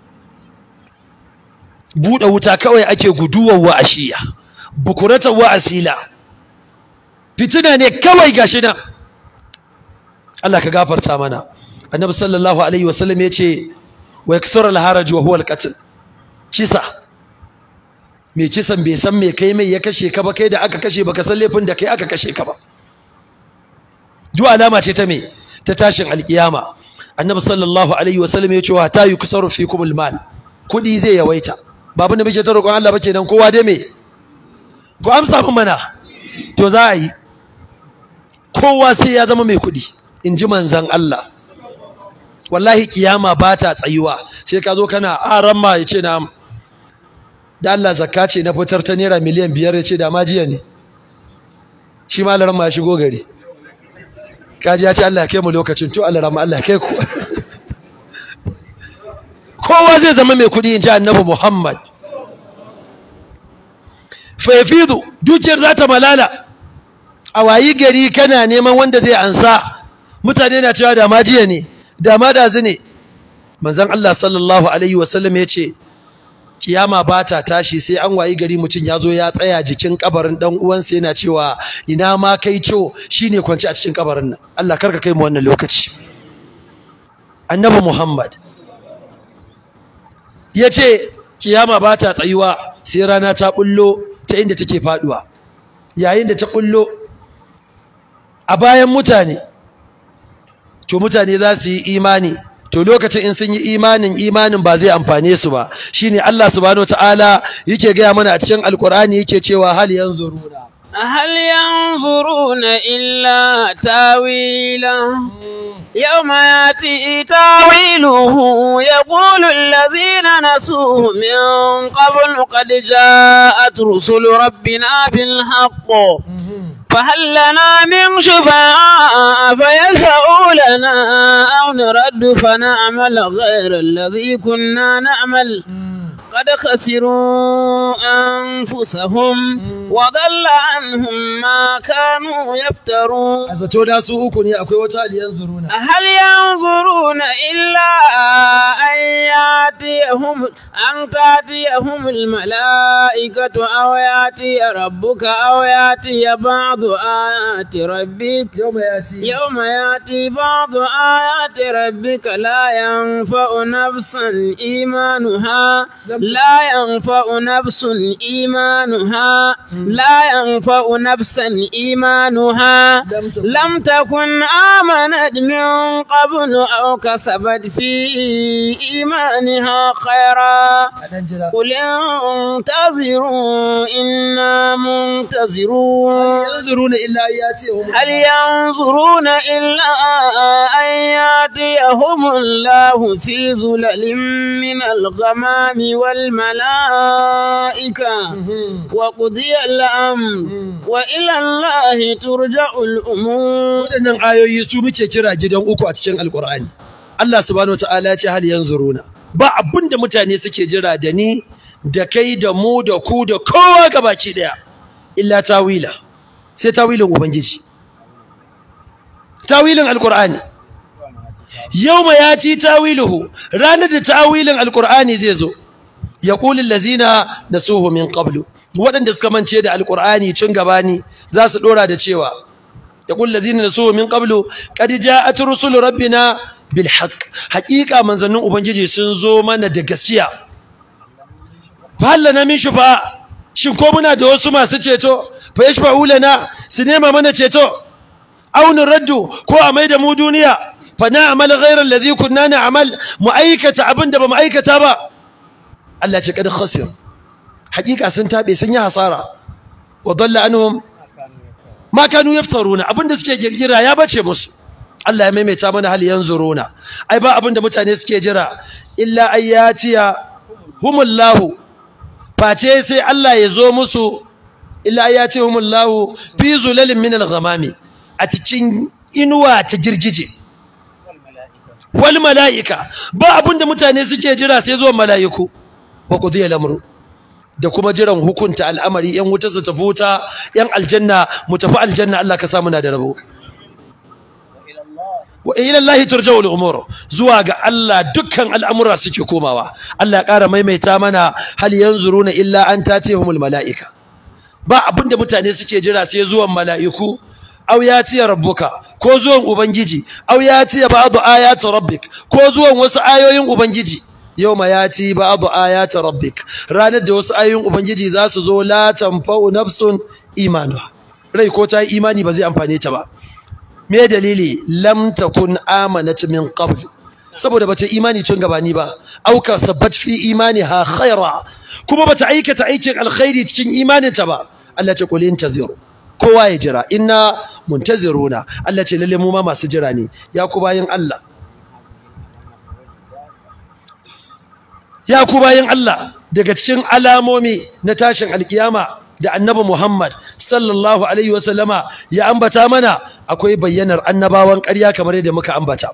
Buɗe wuta kawai ake, guduwar wa ashiya, bukuratan wa asila. Fitina ne kawai gashi nan. Allah ka gafarta mana. Annabi sallallahu alaihi wasallam yace wa yaksuru al-haraj wa huwa al-qatl, kisa. Me kisan bai san me kai mai ya kashe ka ba, kai da aka kashe baka san laifin da kai aka kashe ka ba. Duk alama ce ta me, ta tashin alkiyama. Annabi sallallahu alaihi wasallam yace wa ta yuksaru fikum al-mal, kudi zai yawaita. Babu da muke ta roƙon Allah ba kenan, kowa dai me, ko amsa mun mana, to za a yi. Kowa sai ya zama mai kudi, inji manzon Allah. Wallahi kiyama ba ta tsayuwa sai ka zo kana aramma yace na da Allah zakka ce na fitar ta naira miliyan 5, yace da ma jiya ne. Shi ma Allah ya shigo gari, kaji ya ce Allah ya kai mu lokacin, to Allah Allah ya kai ku. Kowa zai zama mai kudi, inji Annabi Muhammad. Fa yafidu, dukiyar za ta malala. a wayi gari kana neman wanda zai ansa mutane na cewa da ma jiya ne da ma dazu ne manzon Allah sallallahu alaihi wasallam yace kiyama ba ta tashi sai an wayi gari mutum ya zo ya tsaya jikin kabarin dan uwansa yana cewa ina ma kai co shine kwance a cikin kabarin nan Allah karka kai mu wannan lokaci annabi Muhammad yace kiyama ba ta tsayuwa sai rana ta bullo ta inda take faduwa yayin da ta bullo a bayan mutane to mutane za su yi imani to lokacin in sun yi imanin ba zai amfane su ba shine Allah subhanahu wataala yake gaya mana a cikin alqur'ani yake cewa hal yanzuruna illa tawila yawma yati tawiluhu yaqulu alladhina nasuhu min qablu qad ja'at rusulu rabbina bil haqq فهل لنا من شفعاء فيشفعوا لنا أو نرد فنعمل غير الذي كنا نعمل قد خسروا أنفسهم وضل عنهم ما كانوا يفترون هل ينظرون إلا أن تأتيهم الملائكة أو يأتي ربك أو يأتي بعض آيات ربك يوم يأتي بعض آيات ربك لا ينفع نفسا إيمانها لم تكن آمنت من قبل أو كسبت في إيمانها خيرا قل انتظروا إنا منتظرون هل ينظرون إلا أن يأتيهم الله في ظلل من الغمام والملائكة وقضي الأمر وإلى الله ترجع الأمور. waɗannan ayoyi su muke kira gidan uku a cikin alqur'ani Allah subhanahu wataala ya ce hal yanzuruna ba abinda mutane suke jira da ni da kai da mu da ku da kowa gabaki daya illa tawila sai tawilin ubangiji tawilin alqur'ani yawma yati tawiluhu ranar da tawilin alqur'ani zai zo yaqulu allazina nasuhu min qablu wadanda suka mance da alqur'ani tun gabani za su dora da cewa yaqulu allazina nasuhu min qablu qad ja'at rusul rabbina bil haqq haqiqa manzannin ubangiji sun zo mana da gaskiya hallana min shufa shin ko muna da wasu masu ceto fa yashfa'u lana su nema mana ceto aw nuraddu ko a maida mu duniya fa na'mal ghayra alladhi kunna na'mal mu aikata abinda ba mu aikata ba Allah ce kad khasir hakika sun tabe sun yi hasara wa dalla anhum ma kanu yaftaruna abinda suke girgira ya bace musu Allah ya maimaita mana hal yanzuruna ai ba abinda mutane suke jira illa ayatiya humullahu face sai Allah ya zo musu illa ayati humullahu fi zulalin min al-ghamami a cikin inuwa ta girgije wal malaika ba abinda mutane suke jira sai zuwan malaiku wa qudiya al-amru da kuma jiran hukunta al'amari yan wuta su tafi wuta yan aljanna mu tafi aljanna Allah ka samu na da rabo wa ila Allah turja'u al-umur zuwa ga Allah dukkan al'amura suke komawa Allah ya ƙara maimaita mana hal yanzuruna illa an tatihumul malaika ba abinda mutane suke jira sai zuwan malaiku aw yati rabbuka ko zuwan ubangiji aw yati ba'du ayati rabbik ko zuwan wasu ayoyin ubangiji yawma yati ba'du ayati rabbik ranar da wasu ayoyin ubangiji za su zo la tanfa'u nafsun imanuha rai ko ta yi imani ba zai amfane ta ba me dalili lam takun amanat min qabl saboda bata imani tun gabani ba aw kasabat fi imaniha khaira kuma bata aikata aikin alkhairi cikin imaninta ba Allah ce qul intaziru kowa ya jira inna muntaziruna Allah ce lalle mu ma masu jira ne ya ku bayin Allah ya ku bayin Allah daga cikin alamomi na tashin alkiyama da annabi Muhammad sallallahu alaihi wasallama ya ambata mana akwai bayyanar annabawan ƙarya kamar yadda muka ambata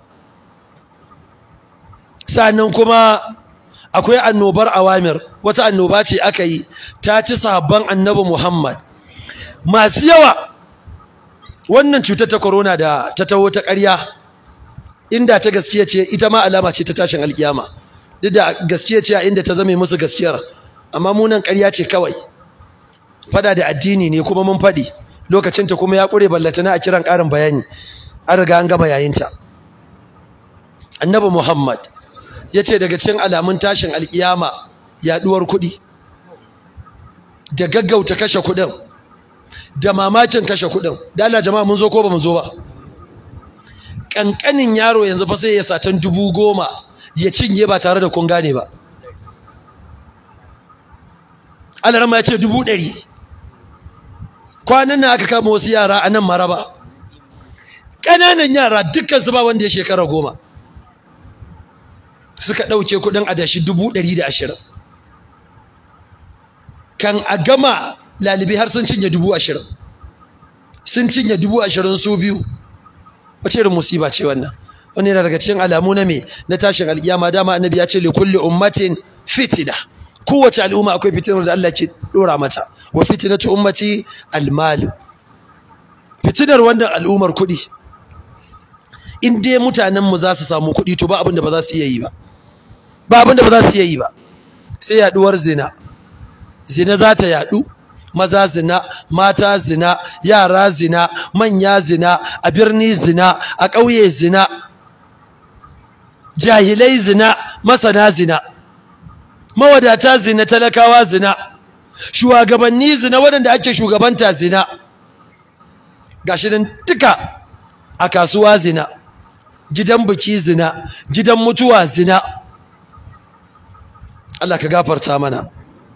sannan kuma akwai annobar awamir wata annoba ce aka yi ta ci sahabban annabi Muhammad masu yawa wannan cutar ta corona da ta taho ta ƙarya inda ta gaskiya ce ita ma alama ce ta tashin alkiyama duk da gaskiya ce a inda ta zame musu gaskiyar amma munan ƙarya ce kawai fada da addini ne kuma mun faɗi lokacin ta kuma ya ƙure ballatana a kiran ƙarin bayani an riga an gama yayinta annabi Muhammad ya ce daga cikin alamun tashin alkiyama yaɗuwar kuɗi da gaggauta kashe kuɗin da mamakin kashe kuɗin da Allah jama'a mun zo ko ba mu zo ba ƙanƙanin yaro yanzu fa sai ya satan 10,000 ya cinye ba tare da kun gane ba Allah rama ya ce 100,000 kwanan nan aka kama wasu yara a nan Maraba ƙananan yara dukkan su ba wanda ya shekara 10 suka ɗauke kuɗin adashi 120,000 kan a gama lalibi har sun cinye 20,000 sun cinye 20,000 su biyu wace irin musiba ce wannan yana daga cikin alamu na me na tashin alkiyama dama annabi ya ce li kulli ummatin fitna kowace al'umma akwai fitinar da Allah ke dora mata wa fitnatu ummati almal fitinar wannan al'ummar kuɗi in dai mutanen mu za su samu kuɗi to ba abin da ba za su iya yi ba ba abin da ba za su iya yi ba sai yaduwar zina zina za ta yadu maza zina mata zina yara zina manya zina a birni zina a ƙauye zina jahilai zina masana zina mawadata zina talakawa zina shugabanni zina waɗanda ake shugabanta zina gashi nan duka a kasuwa zina gidan biki zina gidan mutuwa zina Allah ka gafarta mana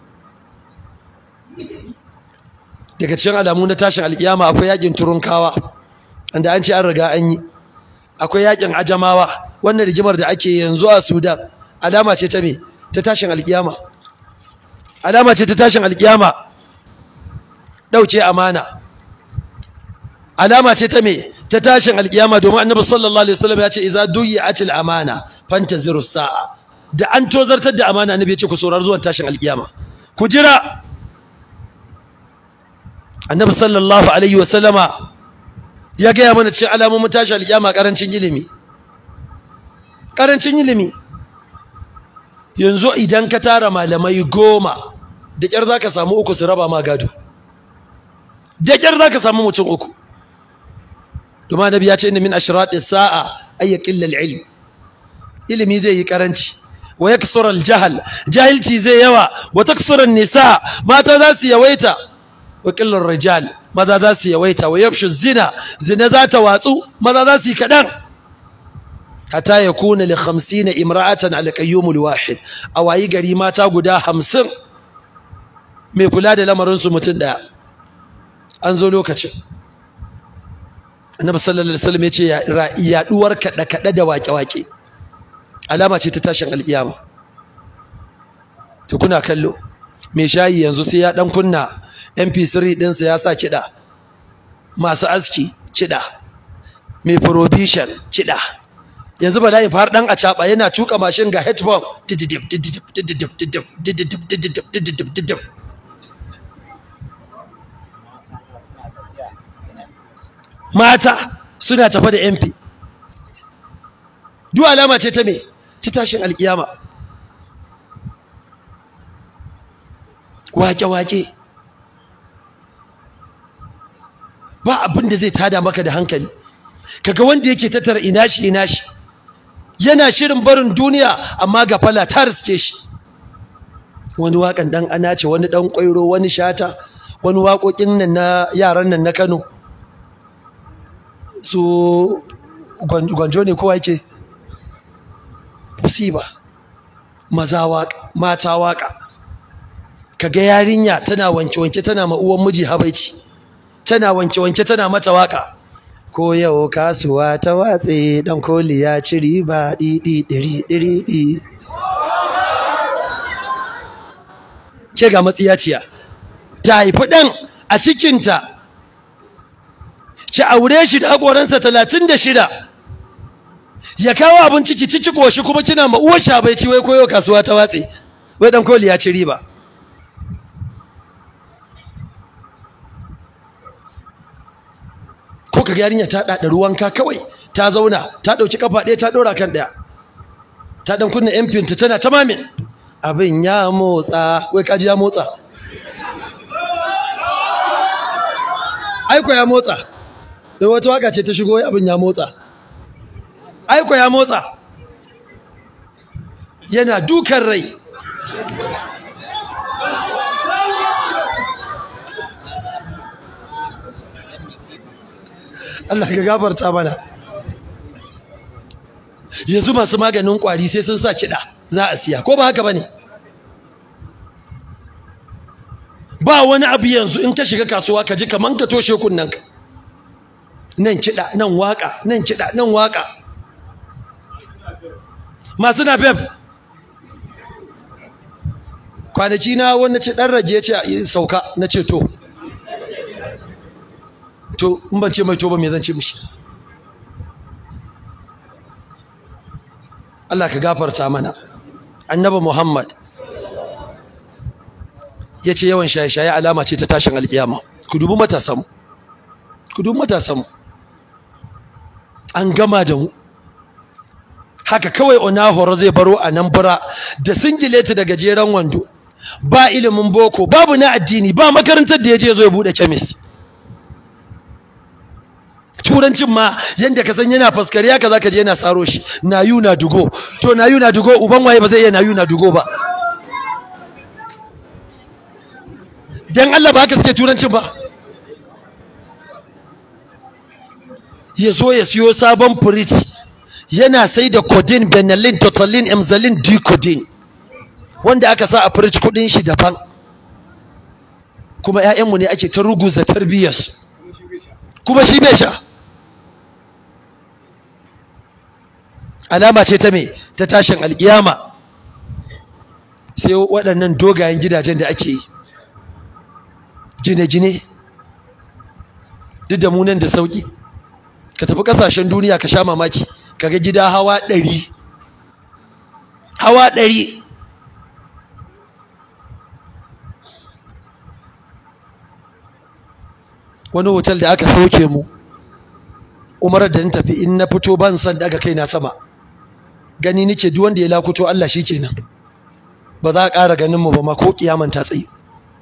daga cikin alamu na tashin alkiyama akwai yakin turunkawa wanda an ce an riga an yi akwai yakin ajamawa wannan rigimar da ake yanzu a Sudan alama ce ta me ta tashin alkiyama alama ce ta tashin alkiyama dauke amana alama ce ta me ta tashin alkiyama domin annabi sallallahu alaihi wasallam ya ce idza duyi'atil amana fantaziru sa'a da an tozartar da amana annabi ya ce ku saurari zuwan tashin alkiyama ku jira annabi sallallahu alaihi wasallama ya gaya mana cikin alamomin tashin alkiyama karancin ilimi yanzu idan ka tara malamai 10 da kyar zaka samu 3 su raba ma gado da kyar zaka samu mutum 3 domin annabi ya ce inna min ashratis sa'a ay yaqilla al-ilm ilimi zai yi karanci wa yaksura al-jahl jahilci zai yawa wa taksura an-nisa mata za su yawaita wa qillar rijal maza za su yawaita wa yafshu zina za ta watsu maza za su yi kadan hatta yakuna li 50 imra'atan ala qayyumul wahid awayi gari mata guda 50 mai kula da lamarin su mutun daya an zo lokacin annabi sallallahu alaihi wasallam yace yaduwar kada da wake alama ce ta tashin alkiyama to kuna kallo mai shayi yanzu sai ya dan kunna MP3 din sa ya sa kida masu aski kida mai provision kida yanzu bala'i har dan acaba yana tuka mashin ga headphone mata suna tafa da MP duk alama ce ta me ta tashin alkiyama wake ba abin da zai tada maka da hankali kaga wanda yake tattara ina shi yana shirin barin duniya amma ga fala ta riske shi wani wakan dan ana ce wani dan kwairo wani shata wani waƙoƙin nan na yaran nan na Kano su gwanjo ne kowa yake musiba maza waka mata waka kaga yarinya tana wanke tana ma uwan miji habaici tana wanke tana mata waka ko yau kasuwa ta watse dan koli ya ci riba di ke ga matsiyaciya ta haifi dan a cikinta ki aure shi da hakoransa 36 ya kawo abin ciki koshi kuma kina ma uwar shabaici wai koyo kasuwa ta watse wai dan koli ya ci riba ko kaga yarinya ta dada ruwanka kawai ta zauna ta dauki kafa ɗaya ta dora kan ɗaya ta dan kunna MP tana ta mamin abin ya motsa wai kaji ya motsa aiko ya motsa da wata waka ce ta shigo abin ya motsa aiko ya motsa yana dukan rai Allah ka gafarta mana yanzu masu maganin kwari sai sun sa kiɗa za a siya ko ba haka bane ba wani abu yanzu in ka shiga kasuwa ka ji kaman ka toshe kunnanka nan kiɗa nan waka nan kiɗa nan waka masu na beb kwanaki na wani ce dan rage ya ce sauka na ce to in ban ce mai to ba me zan ce mishi Allah ka gafarta mana annabi Muhammad yace yawan shaye-shaye alama ce ta tashin alkiyama ku dubi matasan mu an gama da mu haka kawai onahoro zai baro a nan bura da singileti da gajeren wando ba ilimin boko babu na addini ba makarantar da yaje zo ya bude kemis turancin ma yanda ka san yana faskari haka zaka je yana saro shi nayu na dugo to nayu na dugo uban waye ba zai iya nayu na dugo ba dan Allah ba haka suke turancin ba yazo ya siyo sabon fridge yana sai da codeine benelin totalin emzalin decodine wanda aka sa a fridge kudin shi daban kuma ƴaƴanmu ne ake ta ruguza tarbiyarsu kuma shi bai sha alama ce ta me ta tashin alkiyama sai waɗannan dogayen gidajen da ake yi gine-gine duk da mu nan da sauki ka tafi kasashen duniya ka sha mamaki kaga gida hawa 100 wani hotel da aka sauke mu umarar da na tafi in na fito ban san daga kaina sama gani nake duk wanda ya lakuto Allah shikenan ba za a ƙara ganin mu ba ma ko kiyaman ta tsaye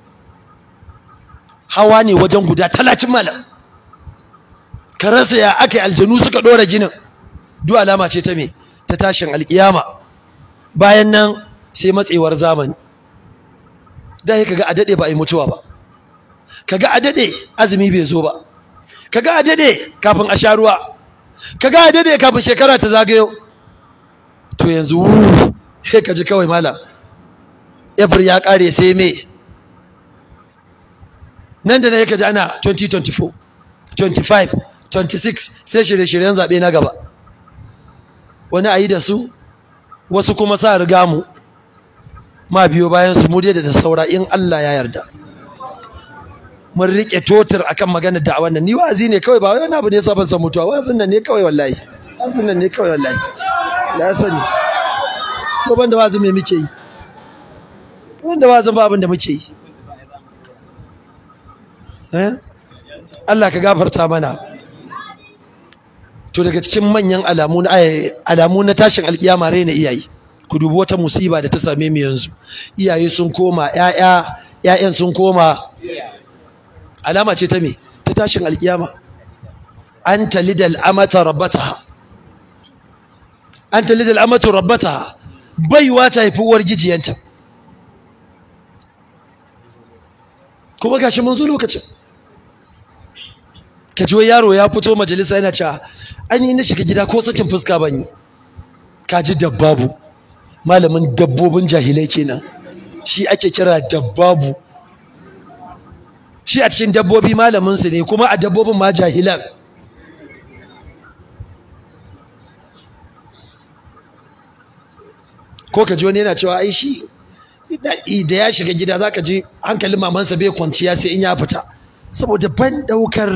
hawa ne wajen guda 30 malam ka rasa ya akai aljanu suka dora ginin duk alama ce ta me ta tashin alkiyama bayan nan sai matsewar zamani dai kaga a dade ba ai mutuwa ba kaga a dade azumi bai zo ba kaga a dade kafin a sha ruwa kaga a dade kafin shekara ta zagayo to yanzu sai kaji kawai malam April ya kare sai me nan da ne kaji ana 2024 25 26 sai shirye-shiryen zabe na gaba wani ayi da su wasu kuma sa riga mu ma biyo bayan su mu da saura in Allah ya yarda mun rike totir akan maganar da'awan nan ni wazi ne kawai ba wai wani abu ne saban san mutuwa wazin nan ne kawai wallahi la sani to banda wazin me muke yi wanda wazin ba abin da muke yi Allah ka gafarta mana to daga cikin manyan alamu na tashin alkiyama raina iyaye ku dubi wata musiba da ta same mu yanzu iyaye sun koma ƴaƴan sun koma alama ce ta me ta tashin alkiyama anta lidal amatu rabbataha baiwa ta haifi uwar gijiyanta kuma gashi mun zo lokacin ka ji yaro ya fito majalisa yana cewa ani na shiga gida ko sakin fuska ban yi ka ji dabbabu malamin dabbobin jahilai kenan shi ake kira dabbabu shi a cikin dabbobi malamin su ne kuma a dabbobin ma jahilan ko ka ji wani yana cewa ai shi da ya shiga gida zaka ji hankalin mamansa bai kwanciya sai in ya fita saboda ban daukar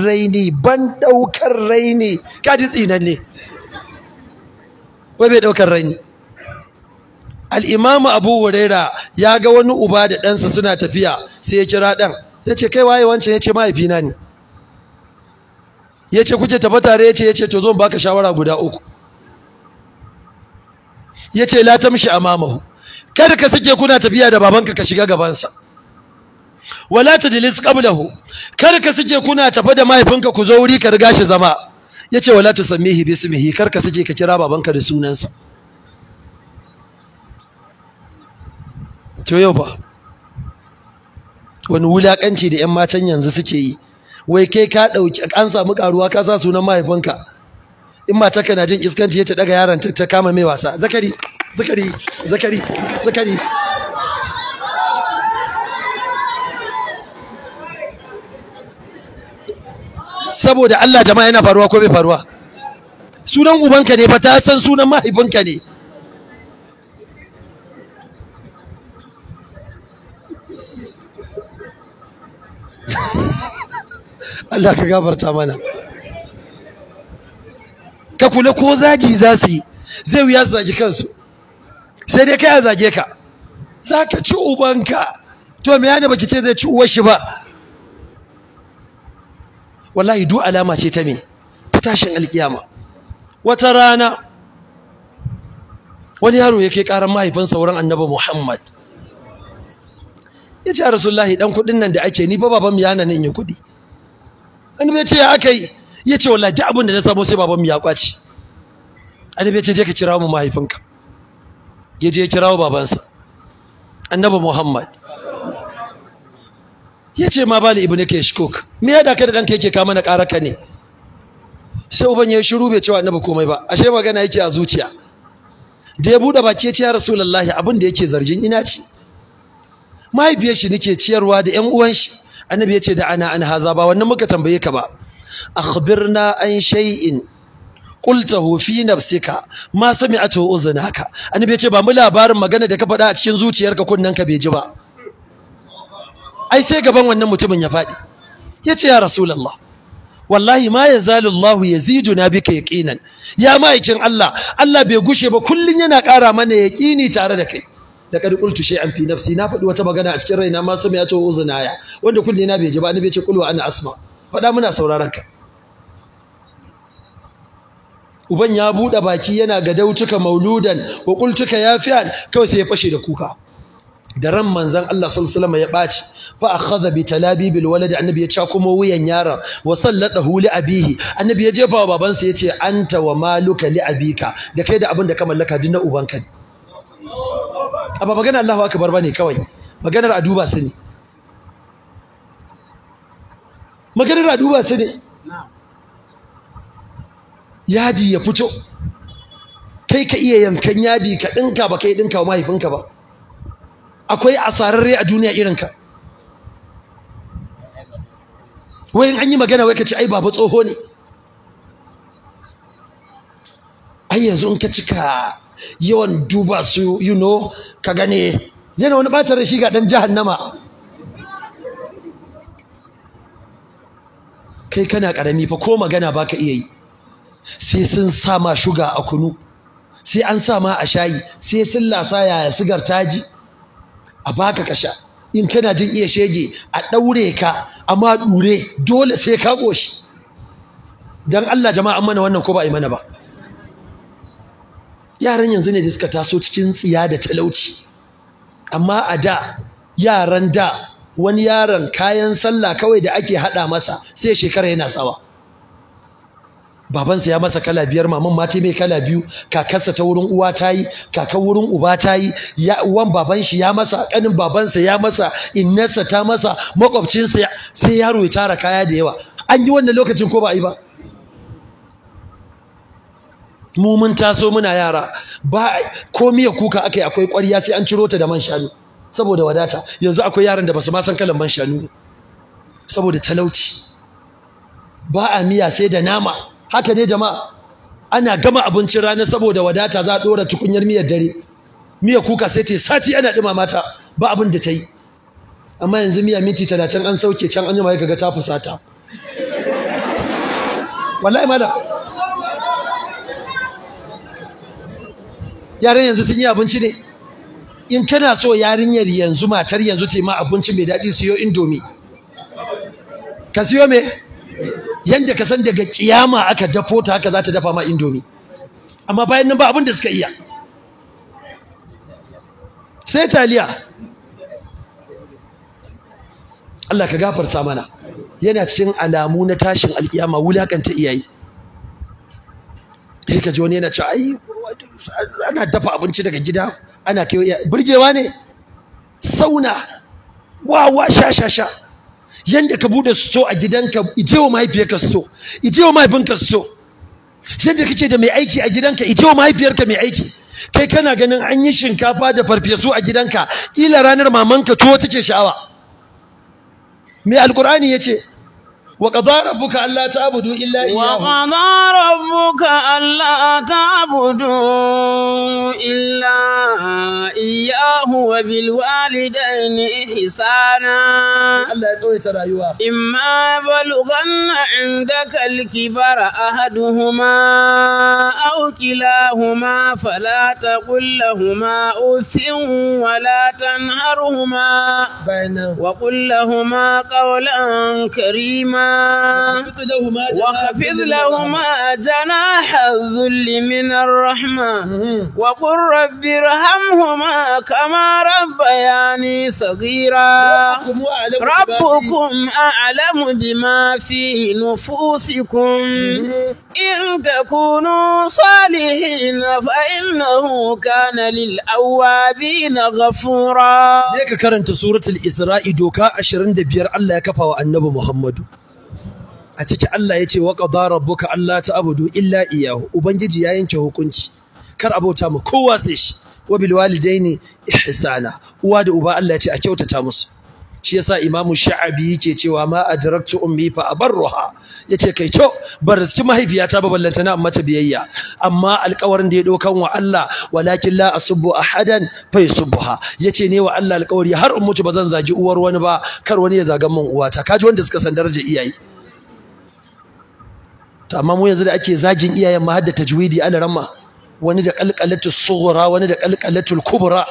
raini ka ji tsinan ne wai bai daukar raini al-imamu Abu Huraira ya ga wani uba da ɗansa suna tafiya sai ya kira ɗan ya ce kai waye wancan ya ce mahaifina ne yace kuke tafi tare yace to zo baka shawara guda uku yace la tamshi amamahu kada ka sake kuna tafiya da babanka ka shiga gaban sa wala tajlis qablahu kada ka sake kuna tafi da mahaifinka ku zo wuri ka riga shi zama yace wala tusammihi bismihi kar ka sake ka kira babanka da sunansa to yau ba wani wulakanci da ƴan matan yanzu suke yi wai kai ka dauki an samu karuwa ka sa sunan mahaifinka in matarka na jin iskanci ta daga yaron ta kama mai wasa zakari saboda Allah jama'a yana faruwa ko bai faruwa sunan ubanka ne fa ta san sunan mahaifinka ne Allah ka gafarta mana ka kula ko zagi za su yi zai wuya su zagi kansu sai dai kai a zage ka za ka ci ubanka to me yana baki ce zai ci uwar shi ba wallahi duk alama ce ta me ta tashin alkiyama wata rana wani yaro yake karan mahaifinsa wurin annabi Muhammad ya ce rasulullahi dan kudin nan da ake ni fa baban mu yana nan in yi kudi annabi ya ce ya akai ya ce wallahi duk abin da na samu sai baban mu ya kwaci annabi ya ce je ka kirawo mu mahaifinka ya je ya kirawo babansa annabi Muhammad ya ce ma bali ibnu kashkuk me ya da ka da danka yake ka mana karaka ne sai uban ya shiru bai cewa annabi komai ba ashe magana yake a zuciya da ya bude baki ya ce ya rasulullahi abin da yake zargin ina ce mahaifiyar shi nake ciyarwa da ƴan uwan shi annabi ya ce da ana an haza ba wannan muka tambaye ka ba akhbirna an shay'in qultahu fi nafsika ma sami'atu uzunaka annabi ya ce ba mu labarin magana da ka faɗa a cikin zuciyarka kunnanka bai ji ba ai sai gaban wannan mutumin ya faɗi ya ce ya rasulullah wallahi ma yazalu Allah yaziduna bika yaqinan ya ma'aikin Allah bai gushe ba kullun yana ƙara mana yaqini tare da kai laqad qultu shay'an fi nafsi na faɗi wata magana a cikin raina ma sami'atu uzunaya wanda kulli na bai ji ba annabi ya ce qul wa ana asma faɗa muna sauraron ka uban ya buɗe baki yana gadautuka mauludan wa qultuka yafi'an kawai sai ya fashe da kuka da ran manzon Allah sallallahu alaihi wasallam ya baci fa akhadha bi talabibil walad annabi ya ca kuma wuyan yaron wa sallatahu li abihi annabi ya jefa wa babansa yace anta wa maluka li abika da kai da abin da ka mallaka dinna ubanka ne amma magana Allahu akbar bane kawai maganar aduba su ne maganar aduba su ne yadi ya fito kai ka iya yankan yadi ka dinka ba kai dinka wa mahaifinka ba akwai asararre a duniya irin ka wai in an yi magana wai ka ce ai baba tsoho ne ai yanzu in ka cika yawan duba su ka gane yana wani ɓata da shi ga ɗan jahannama kai kana ƙarami fa ko magana ba ka iya yi sai sun sama shuga a kunu sai an sama a shayi sai sun lasa yaya sigar taji a baka kasha in kana jin iya shege a ɗaure ka amma ɗure dole sai ka ƙoshi don Allah jama'a an mana wannan ko ba a yi mana ba yaran yanzu ne da suka taso cikin tsiya da talauci amma a da yaran da wani yaron kayan sallah kawai da ake hada masa sai shekara yana sawa babansa ya masa kala biyar maman ma ta mai kala biyu kakarsa ta wurin uwa ta yi kakar wurin uba ta yi uwan baban shi ya masa kanin babansa ya masa innarsa ta masa makwabcinsa sai yaro ya tara kaya da yawa an yi wannan lokacin ko ba a yi ba mu mun taso muna yara ba ko miya kuka akai akwai ƙwarya sai an ciro ta da man shanu saboda wadata yanzu akwai yaran da basu ma san kalan man shanu saboda talauci ba a miya sai da nama haka ne jama'a ana gama abincin rana saboda wadata za a dora tukunyar miyar dare miya kuka sai ta sati ana dima mata ba abin da ta yi amma yanzu miya minti 30 an sauke can an yi mai kaga ta fusata wallahi malam yaran yanzu sun yi abinci ne in kana so yarinyar yanzu matar yanzu ce ma abinci mai daɗi siyo indomi ka siyo me yanda ka san daga kiyama aka dafo ta haka za ta dafa ma indomi amma bayan nan ba abin da suka iya sai taliya. Allah ka gafarta mana, yana cikin alamu na tashin alkiyama wulakanta iyaye. Sai ka ji wani yana cewa ai ana dafa abinci daga gida ana kai iyaye, burgewa ne? Sauna wawa sha yanda ka bude sto a gidanka ije wa mahaifiyarka sto, ije wa mahaifinka sto, yanda kace da mai aiki a gidanka ije wa mahaifiyarka mai aiki. Kai kana ganin an yi shinkafa da farfesu a gidanka, kila ranar mamanka tuwo take sha'awa. Me alqur'ani yace wa qadara rabbuka alla ta'budu illa iyyahu wa qadara rabbuka alla ta'budu illa iyyahu wa bil walidayni ihsana. Allah ya tsawaita rayuwa. Imma balughanna 'indaka al-kibara ahaduhuma aw kilahuma fala taqul lahumā uffin wa la tanharhumā wa qul lahumā qawlan karīmā وخفض لهما جناح الذل من الرحمة وقل رب ارحمهما كما ربياني صغيرا ربكم أعلم بما في نفوسكم إن تكونوا صالحين فإنه كان للأوابين غفورا. ليك كرنت سورة الإسراء دوكا 25 الله يكفى والنبي محمد. A ciki Allah ya ce wa qadara rabbuka alla ta'budu illa iyyahu, ubangiji ya yanke hukunci kar abota mu kowa sai shi, wa bil walidaini ihsana, uwa da uba Allah ya ce a kyautata musu. Shi yasa Imam Sha'abi yake cewa ma adraktu ummi fa abarruha, yace kai to bar riski mahaifiyata ba ballanta na mata biyayya, amma alƙawarin da ya dokan wa Allah walakin la asubbu ahadan fa yusubbuha, yace ne wa Allah alƙawari har in mutu bazan zagi uwar wani ba, kar wani ya zagan min uwata. Kaji wanda suka san darajar iyaye. Amma mu yanzu da ake zagin iyayen ma har da tajwidi alaramma, wani da qalqalatul sughra wani da qalqalatul kubra,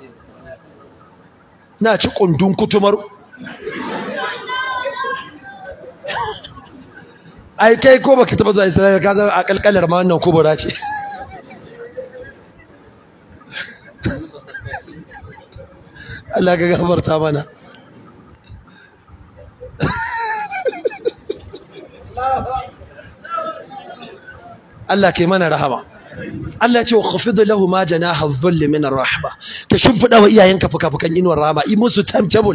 na ci kundun kutumar. Ai kai ko baka taba zuwa Isra'ila ka san a qalqalar ma wannan kubra ce. Allah ka gafarta mana. Allah kai mana rahama. Allah ya ce wa khafid lahu ma janaha dhulli min ar-rahma, ka shimfida wa iyayenka fuka-fukan inuwar rahama, yi musu timetable.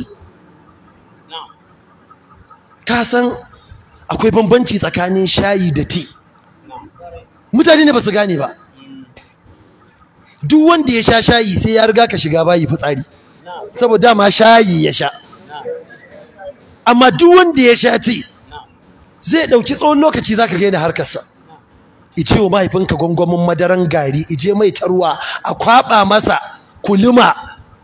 Ka san akwai bambanci tsakanin shayi da tea. Mutane ne ba su gane ba. Duk wanda ya sha shayi sai ya riga ka shiga bayi fitsari, saboda ma shayi ya sha. Amma duk wanda ya sha tea zai dauki tsawon lokaci zaka ga yana harkarsa. Ice wa mahaifinka gwangwamin madaran gari, ije mai tarwa a kwaba masa kuluma.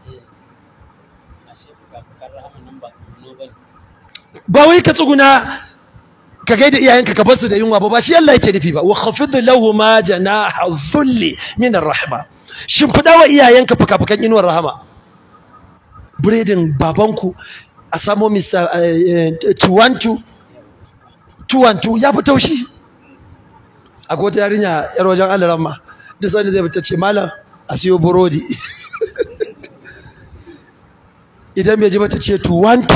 Ba wai ka tsuguna ka gaida iyayenka ka basu da yunwa ba shi Allah yake nufi ba. Wa khafid lahuma janaha dhulli min ar-rahma, shimfida wa iyayenka fuka-fukan inuwar rahama. Biredin babanku a samo Mr. Tuwantu ya fi taushi. Akwai wata yarinya yar wajen alaramma, duk sanda zai fita ce malam a siyo burodi. Idan bai ji ba ta ce tuwantu.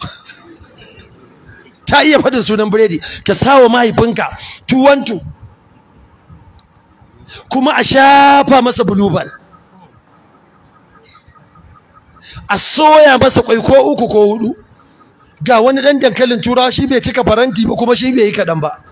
Ta iya faɗin sunan buredi. Ka sawa mahaifinka tuwantu, kuma a shafa masa buluban, a soya masa kwai ko 3 ko 4. Ga wani ɗan dankalin turawa shi bai cika faranti ba kuma shi bai yi kaɗan ba.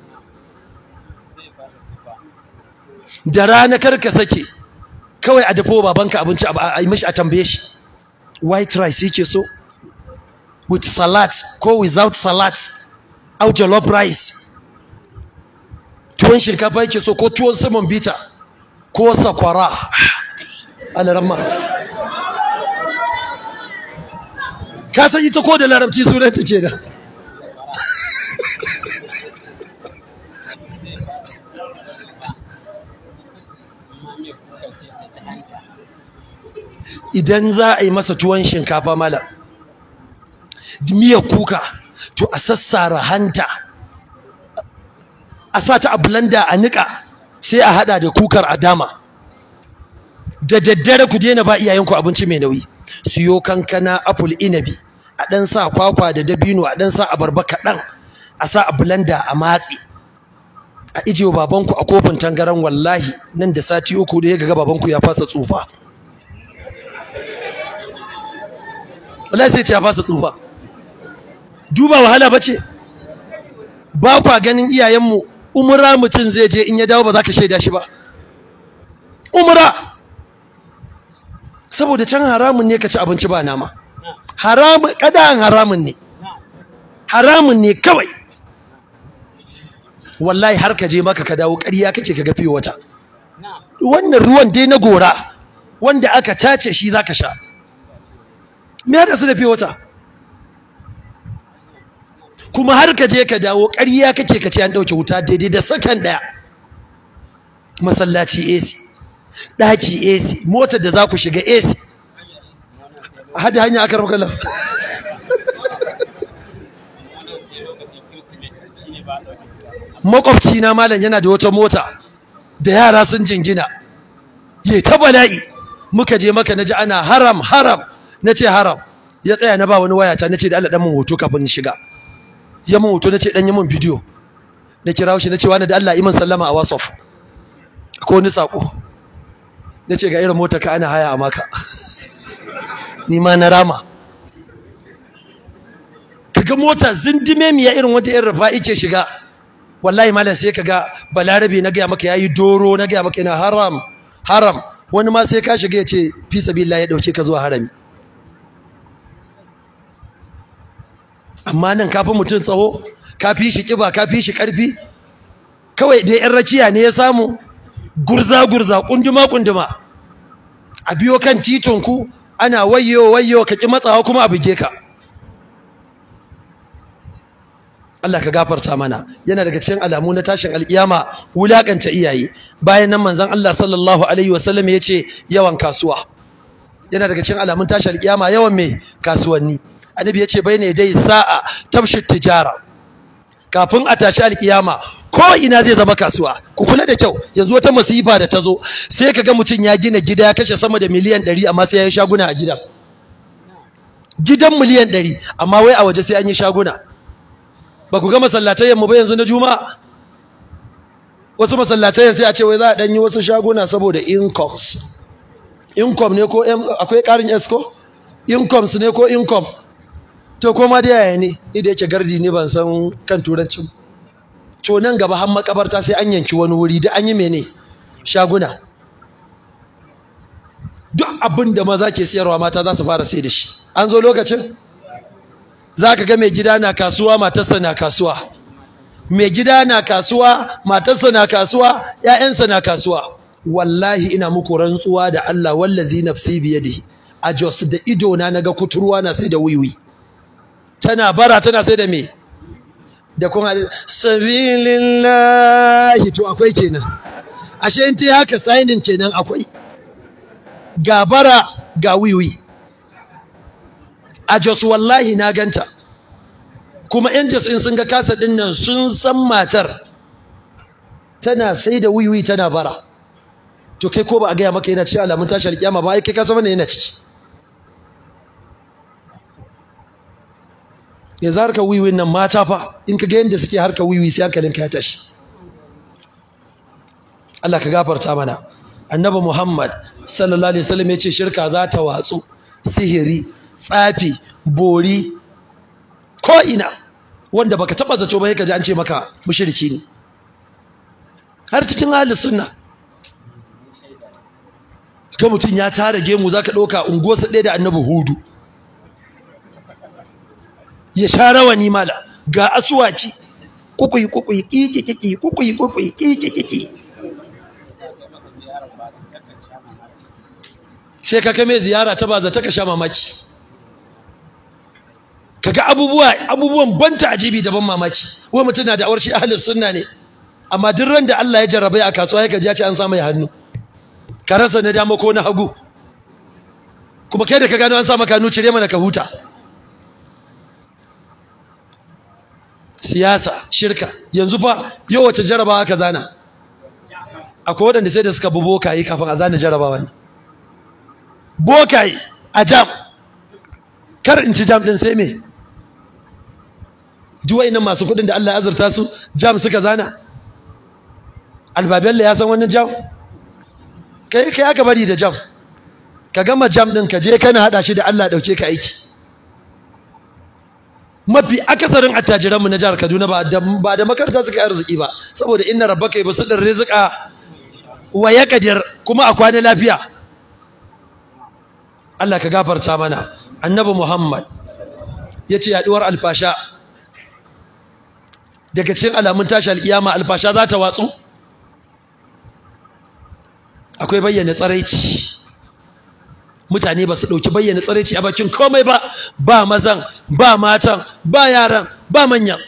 Da rana kar ka sake kawai a dafo babanka abinci a yi mashi a tambaye shi white rice yake so with salad ko without salad, au jollof rice, tuwon shinkafa yake so ko tuwon saman bita ko sakwara. Alaramma ka san ita ko da larabci sunanta kenan. Idan za a yi masa tuwon shinkafa malam miyar kuka, to a sassara hanta a sa ta a blender a niƙa sai a haɗa da kukar a dama. Da daddare ku daina ba iyayenku abinci mai nauyi. Siyo kankana, apple, inabi, a ɗan sa kwakwa da dabino, a ɗan sa abarba kaɗan, a sa a blender a matse, a ijiye babanku a kofin tangaran. Wallahi nan da sati 3 da ya ga babanku ya fasa tsufa. Wallahi sai ce ya fasa tsufa. Duba wahala bace. Ba kwa ganin iyayenmu umra mutum zai je in ya dawo ba za ka shaida shi ba. Umra saboda can haramun ne ka ci abinci ba nama. Haramun, kadan haramun ne. Haramun ne kawai. Wallahi har ka je maka ka dawo ƙarya kake ka ga fiye wata. Wannan ruwan dai na gora wanda aka tace shi zaka sha. Me da su da fiye wata? Kuma har ka je ka dawo ƙarya kake ka ce an ɗauke wuta daidai da sakan ɗaya. Masallaci AC, ɗaki AC, motar da za ku shiga AC. Hada hanya aka rabu kallon. Makwabci na malam yana da wata mota da yara sun jingina. Ye ta bala'i. Muka je maka naji ana haram haram. Nace haram. Ya tsaya na ba wani wayata nace da Allah dan mun hoto kafin ni shiga. Ya mun hoto nace dan yi mun bidiyo. Na kirawo shi nace wani da Allah iman sallama a WhatsApp. Ko ni sako. Nace ga irin motar ka ana haya a maka. Ni ma na rama. Kaga mota zindime miya irin wanda irin rafa'i ke shiga. Wallahi malam sai kaga balarabe na ga maka yayi doro na ga maka ina haram haram. Wani ma sai ka shiga yace fi sabilillah ya dauke ka zuwa harami. Amma nan kafi mutun tsawo, kafi shi kiba, kafi shi karfi. Kawai dai yan rakiya ne ya samu gurza gurza kunduma kunduma. A biyo kan titon ku ana wayyo wayyo ka ki matsawa kuma a buge ka. Allah ka gafarta mana. Yana daga cikin alamu na tashin alkiyama wulakanta iyaye. Bayan nan manzon Allah sallallahu alaihi wasallam yace yawan kasuwa. Yana daga cikin alamun tashin alkiyama yawan me kasuwanni. Annabi yace bayne dai sa'a tabshi tijara. Kafin a tashi alkiyama ko ina zai zama kasuwa. Ku kula da kyau. Yanzu wata masifa da tazo sai kaga mutun ya gina gida ya kashe sama da miliyan 100 amma sai ya yi shaguna a gidan. Gidan miliyan 100 amma wai a waje sai an yi shaguna. Ba ku ga masallatayen mu ba yanzu na Juma'a? Wasu masallatayen sai a ce wai za a dan yi wasu shaguna saboda incomes. Income ne ko akwai karin esco? Incomes ne ko income? To koma da yaya ne? Idan yake gardi ne ban san kan turancin. To nan gaba har makabarta sai an yanki wani wuri da an yi mene? Shaguna. Duk abin da maza ke siyarwa mata za su fara sai da shi. An zo lokacin? Za ka ga mai gida na kasuwa matarsa na kasuwa, mai gida na kasuwa matarsa na kasuwa, ƴaƴansa na kasuwa. Wallahi ina muku rantsuwa da Allah wallazi nafsi biyadihi, a Jos da ido na naga kuturwa na sai da wiwi, tana bara tana sai da me, da kuma sabilillahi. To akwai kenan, ashe in ta haka signing kenan akwai, ga bara ga wiwi a Jos. Wallahi na ganta, kuma ƴan Jos in sun ga kasa ɗin nan sun san matar tana sai da wiwi tana bara. To kai ko ba a gaya maka yana cikin alamun tashi alƙiyama ba, ai kai ka san wannan yana ciki. Yanzu harkar wiwin nan mata fa in ka ga yadda suke harkar wiwi sai hankalinka ya tashi. Allah ka gafarta mana. Annabi Muhammad sallallahu alaihi wasallam ya ce shirka za ta watsu, sihiri, tsafi, bori, ko ina wanda baka taba zato ba, kaje an ce maka mushriki ne. Har cikin ahlus sunna ka mutun ya tare gemu zaka dauka unguwarsa ɗaya da Annabi Hudu, ya share wani mala ga aswaci kukuyi kukuyi kiki kiki kukuyi kukuyi kiki kiki. Sai ka kame ziyara ta baza ta ka sha mamaki, kaga abubuwan banta ajibi da ban mamaki. Wai mutum na da awar shi ahlus sunna ne, amma duk ran da Allah ya jarrabe a kasuwa ya kaji ya ce an sa mai hannu, ka rasa na dama ko na hagu. Kuma kai da ka gano an sa maka hannu cire mana ka huta. siyasa, shirka. Yanzu fa yau wace jarabawa aka zana? Akwai waɗanda sai da suka bi bokaye kafin a zana jarabawa ne. Bokaye a jam, kar in ci jam ɗin sai me? Ji nan masu kuɗin da Allah ya azurta su jam suka zana? Albabella ya san wannan jam? Kai aka bari da jam. Ka gama jam ɗin ka je kana haɗa shi da Allah ɗauke ka aiki. Mafi akasarin attajiranmu na jihar Kaduna ba da makaranta suka yi arziki ba, saboda inna rabbaka yabsutur rizqa wa yaqdir, kuma a kwana lafiya. Allah ka gafarta mana. Annabi Muhammad yace yaduwar alfasha daga cikin alamun tashi alkiyama, alfasha za ta watsu. Akwai bayyana tsaraici. Mutane ba su ɗauki bayyana tsaraici a bakin komai ba, ba mazan, ba matan, ba yaran, ba manyan.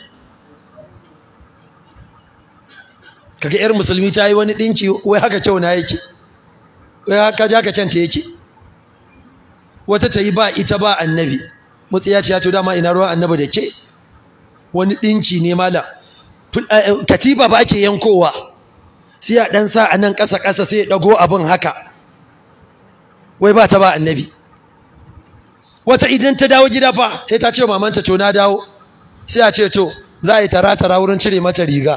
Kaga yar musulmi ta yi wani ɗinki, wai haka kyau na yake, wai haka ja ka canta yake. Wata ta yi ba ita ba annabi, mutsiya ce ya to dama ina ruwan annabi da ke. Wani ɗinki ne malam, katifa ba ake yankowa, sai a ɗan sa a nan ƙasa-ƙasa sai ya ɗago abin haka. Wai ba ta ba annabi. Wata idan ta dawo gida fa sai ta ce wa mamanta to na dawo, sai a ce to za a yi tara wurin cire mata riga.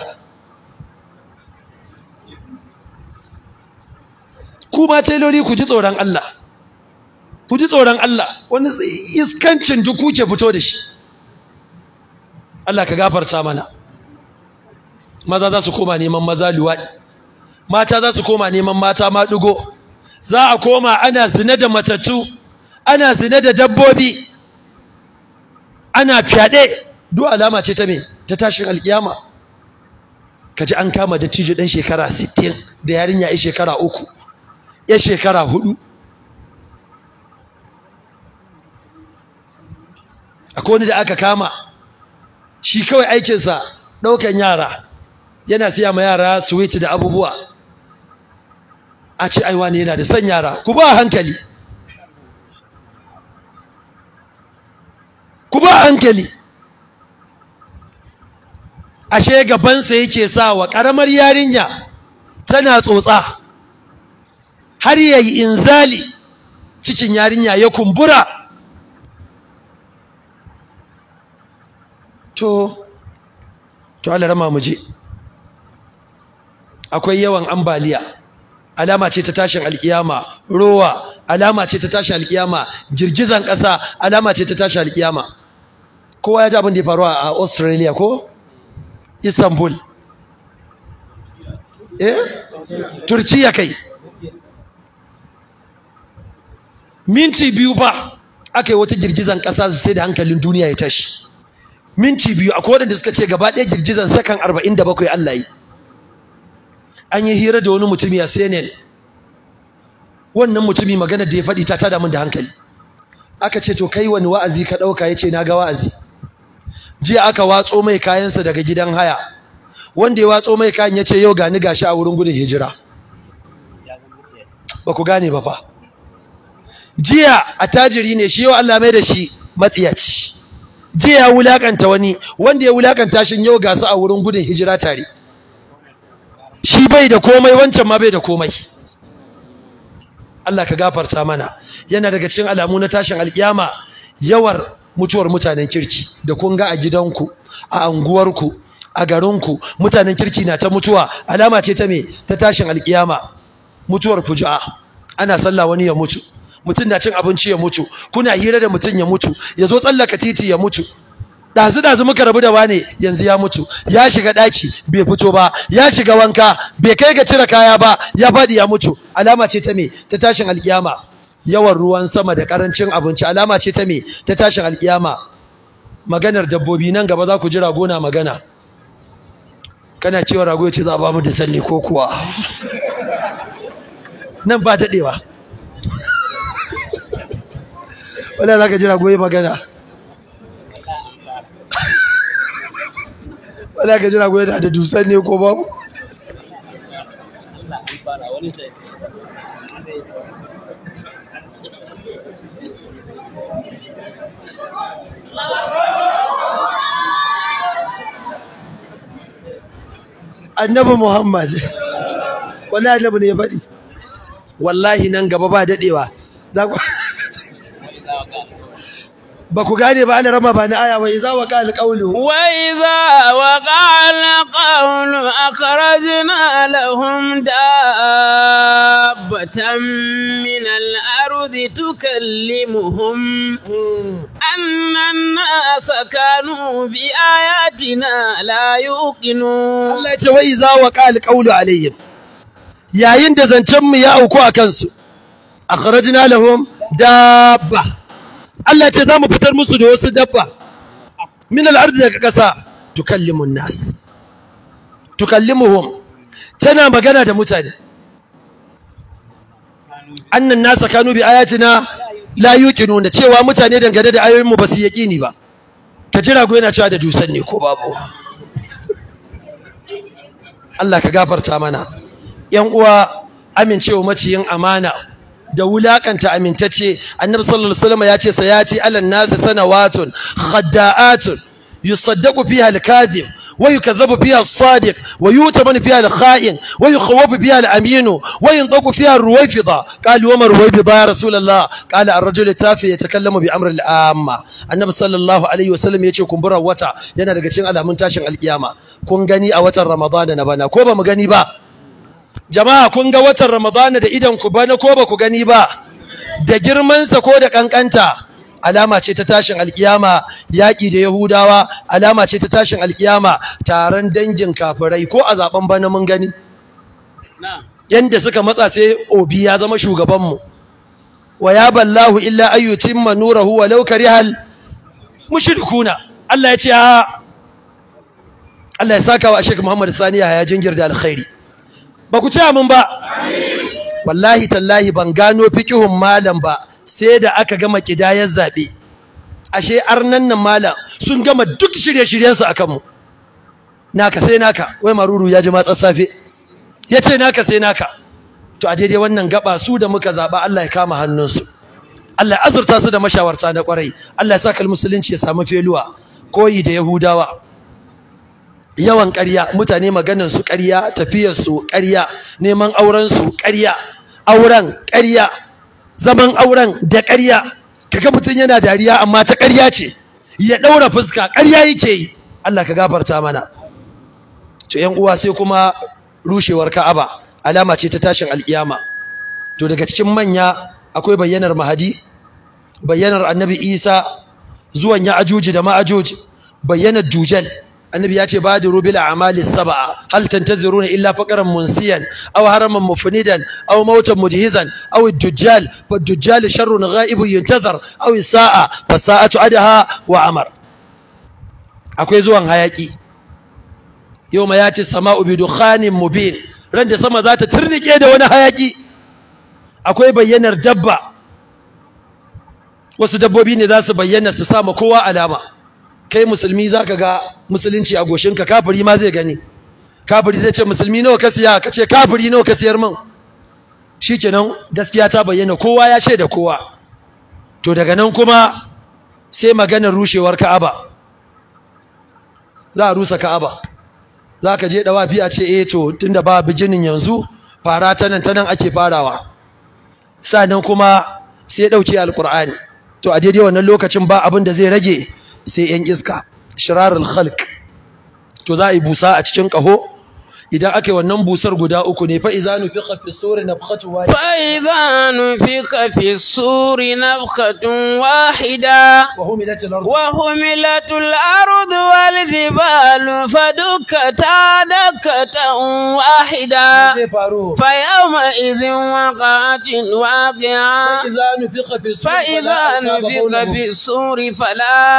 Ku ma tailoli ku ji tsoron Allah, ku ji tsoron Allah. Wani iskancin duk kuke fito da shi. Allah ka gafarta mana. Maza za su koma neman maza luwaɗi, mata za su koma neman mata maɗigo. Za a koma ana zina da matattu, ana zina da dabbobi, ana fyaɗe. Duk alama ce ta me? Ta tashin alƙiyama. Kaji an kama dattijo ɗan shekara 60 da yarinya ya shekara 3, ya shekara 4. Akwai wani da aka kama, shi kawai aikinsa ɗaukan yara, yana siya ma yara sweet da abubuwa. A ce aiwa ne yana da son yara. Ku ba hankali, ku ba hankali. Ashe gabansa yake sa wa ƙaramar yarinya tana tsotsa har yayi inzali, cikin yarinya ya kumbura. To Allah rama mu je. Akwai yawan ambaliya, alama ce ta tashin alkiyama. Rowa alama ce ta tashin alkiyama. Girgizan ƙasa alama ce ta tashin alkiyama. Kowa ya ji abin da ya faru a Australia ko Istanbul, Turkiya kai. Minti 2 ba aka yi wata girgizan ƙasa sai da hankalin duniya ya tashi. Minti 2. Akwai wanda suka ce gaba ɗaya girgizan sakan 47 Allah yi. An yi hira da wani mutumi a CNN. Wannan mutumi magana da ya faɗi ta tada min da hankali. Aka ce to kai wani wa'azi ka ɗauka? Ya ce na ga wa'azi. Jiya aka watso mai kayansa daga gidan haya. Wanda ya watso mai kayan ya ce yau gani gashi a wurin gudun hijira. Ba ku gane ba fa. Jiya attajiri ne shi, yau Allah mai da shi matsiyaci. Jiya ya wulakanta wani, wanda ya wulakanta shi yau ga su a wurin gudun hijira tare. Shi bai da komai, wancan ma bai da komai. Allah ka gafarta mana. Yana daga cikin alamu na tashin alkiyama yawar mutuwar mutanen kirki. Da kun ga a gidanku, a anguwarku, a garinku mutanen kirki na ta mutuwa, alama ce ta me? Ta tashin alkiyama. Mutuwar fuju'a. Ana sallah wani ya mutu, mutum na cin abinci ya mutu, kuna hira da mutum ya mutu, ya zo tsallaka titi ya mutu. Dazu muka rabu da wane, yanzu ya mutu. Ya shiga ɗaki bai fito ba, ya shiga wanka bai kai ga cire kaya ba, ya faɗi ya mutu. Alama ce ta me? Ta tashin alkiyama. Yawan ruwan sama da karancin abinci alama ce ta me? Ta tashin alkiyama. Maganar dabbobi, nan gaba za ku ji rago na magana. Kana cewa rago ya ce za a ba mu da sanne ko kuwa nan ba daɗewa. Wala za ka ji rago ya magana. Wala ka ji rago yana da dusan ne ko babu. annabi Muhammad wallahi annabi ne ya faɗi wallahi nan gaba ba dadewa za ku ba ku gane ba ana rama ba na aya wa iza waqa alqawlu وإذا وقع القول أخرجنا لهم دابة من الأرض تكلمهم أن الناس كانوا بآياتنا لا يوقنون Allah ya ce wa iza waqa alqawlu alayhim yayin da zancen mu ya auku akan su akhrajna lahum dabba Allah ya ce za mu fitar musu da wasu dabba min al-ard daga kasa tukallimun nas tukallimuhum tana magana da mutane annan nasa kanu bi ayatina la yuqinuna cewa mutane dangane da ayoyin mu basu yaqini ba ka jira go yana cewa da dusan ne ko babu Allah ka gafarta mana yan uwa amincewa maciyin amana da wulakanta amintacce annabi sallallahu alaihi wasallam ya ce sayati alan nas sanawatun khadda'atun yusaddaqu fiha al-kadhib wa yukadhabu fiha as-sadiq wa yutamanu fiha al-kha'in wa yukhawafu fiha al-amin wa yunqaku fiha ar-ruwayfida qalu wa ma ruwayfida ya rasulullah qala ar-rajul tafi yatakallamu bi amri al-amma annabi sallallahu alaihi wasallam yace kumbura wata yana daga cikin alamun tashin alkiyama kun gani a watan ramadana na bana ko ba mu gani ba jama'a kun ga watan ramadana da idan ku bana ko ba ku gani ba da girman sa ko da kankanta alama ce ta tashin alkiyama yaki da yahudawa alama ce ta tashin alkiyama taron dangin kafirai ko a zaben bana mun gani yanda suka matsa sai obi ya zama shugaban mu wa ya ballahu illa ayyutimma nurahu walau karihal mushrikuna Allah ya ce Allah ya saka wa Sheikh Muhammad Sani ya jingir da alkhairi ba ku ce amin ba wallahi tallahi ban gano fiqhun malam ba sai da aka gama kidayar zabe ashe arnan nan malam sun gama duk shirye-shiryen su akan mu naka sai naka wai maruru ya ji matsar safe yace naka sai naka to a daidai wannan gaba su da muka zaba Allah ya kama hannunsu Allah ya azurta su da mashawarta na kwarai Allah ya saka musulunci ya samu feluwa koyi da yahudawa yawan ƙarya mutane maganan su ƙarya tafiyar su ƙarya neman auren su ƙarya auren ƙarya zaman auren da ƙarya kaga mutun yana dariya amma ta ƙarya ce ya daura fuska ƙarya yake yi Allah ka gafarta mana to ƴan uwa sai kuma rushewar Ka'aba alama ce ta tashin alƙiyama to daga cikin manya akwai bayyanar Mahdi bayyanar Annabi Isa zuwan Ya'juj da Ma'juj bayyanar Dujjal النبي ياتي بادروا بالاعمال السبعه هل تنتظرون الا فقرا منسيا او هرما مفندا او موتا مجهزا او الدجال فالدجال شر غائب ينتظر او الساعه فالساعه ادها وامر akwai zuwan hayaki yawma yati sama'u bidukhanin mubin randa sama za ta turnike da wani hayaki akwai bayyanar dabba wasu dabbobi ne za su bayyana su sama kowa alama kai musulmi zaka ga musulunci a goshinka kafiri ma zai gani kafiri zai ce musulmi nawa ka siya kace kafiri nawa ka siyar min shikenan gaskiya ta bayyana kowa ya shaida kowa to daga nan kuma sai maganar rushewar Ka'aba za a rusa Ka'aba zaka je dawafi a ce eh to tunda ba bijinin yanzu fara ta nan ake farawa sannan kuma sai dauke alqur'ani to a daidai wannan lokacin ba abin da zai rage sai yan iska shirarul khalq to za a yi busa a cikin kaho idan aka yi wannan busar guda uku ne fa idza nufiqa fi suri nafkhatu wahida fa idza nufiqa fi suri nafkhatun wahida wa humilatul ardu wal jibalu fadukkata dakkatan wahida fa yawma idhin waqa'atil waqi'a fa idza nufiqa fi suri fala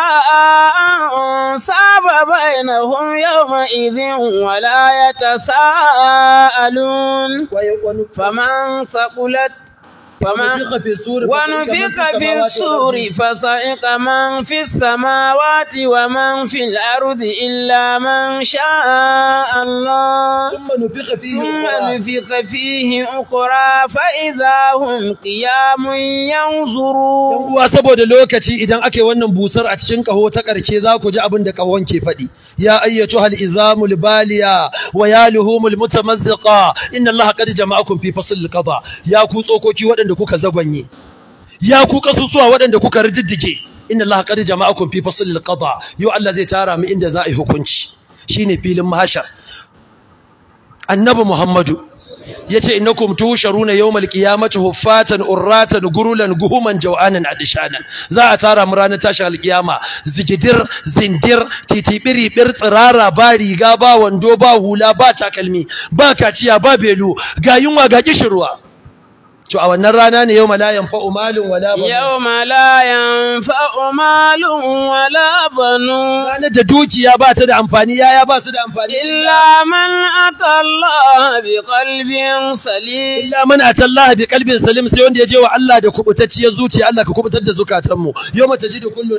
ansaba bainahum yawma idhin wala يتساءلون فمن ثقلت ونفخ في السور فصعق من في السماوات ومن في الأرض إلا من شاء الله ثم نفخ فيه أخرى فإذا هم قيام ينظرون. saboda lokaci idan ake wannan busar a cikin kaho ta karke za ku ji abin da kahon ke faɗi. Ya ayyatuhal izamul baliya wa ya luhumul mutamazziqa inna allaha qad jama'akum fi fasl al-qada. Ya ku tsokoki waɗanda kuka zagwanye, ya ku kasusuwa waɗanda kuka rijiddige, inna allaha qad jama'akum fi fasl al-qada. Yau Allah zai tara mu inda za a yi hukunci, shine filin mahashar. Annabi Muhammadu yace innakum tusharuna yawmal qiyamati huffatan urratan gurulan guhuman jawanan adishanan. Za a tara mu ranar tashin alkiyama zigidir zindir titibiri bir tsirara ba riga ba wando ba hula ba takalmi ba kaciya ba belu ga yunwa ga kishirwa. To a wannan rana ne yawma la yanfa'u malun wala banun. Yawma la yanfa'u malun wala banun. Ranar da dukiya ba ta da amfani, yaya ba su da amfani. Illa man atallaha bi qalbin salim. Illa man atallaha bi qalbin salim, sai wanda ya je wa Allah da kubutacciyar zuciya. Allah ka kubutar da zukatan mu. Yawma tajidu kullu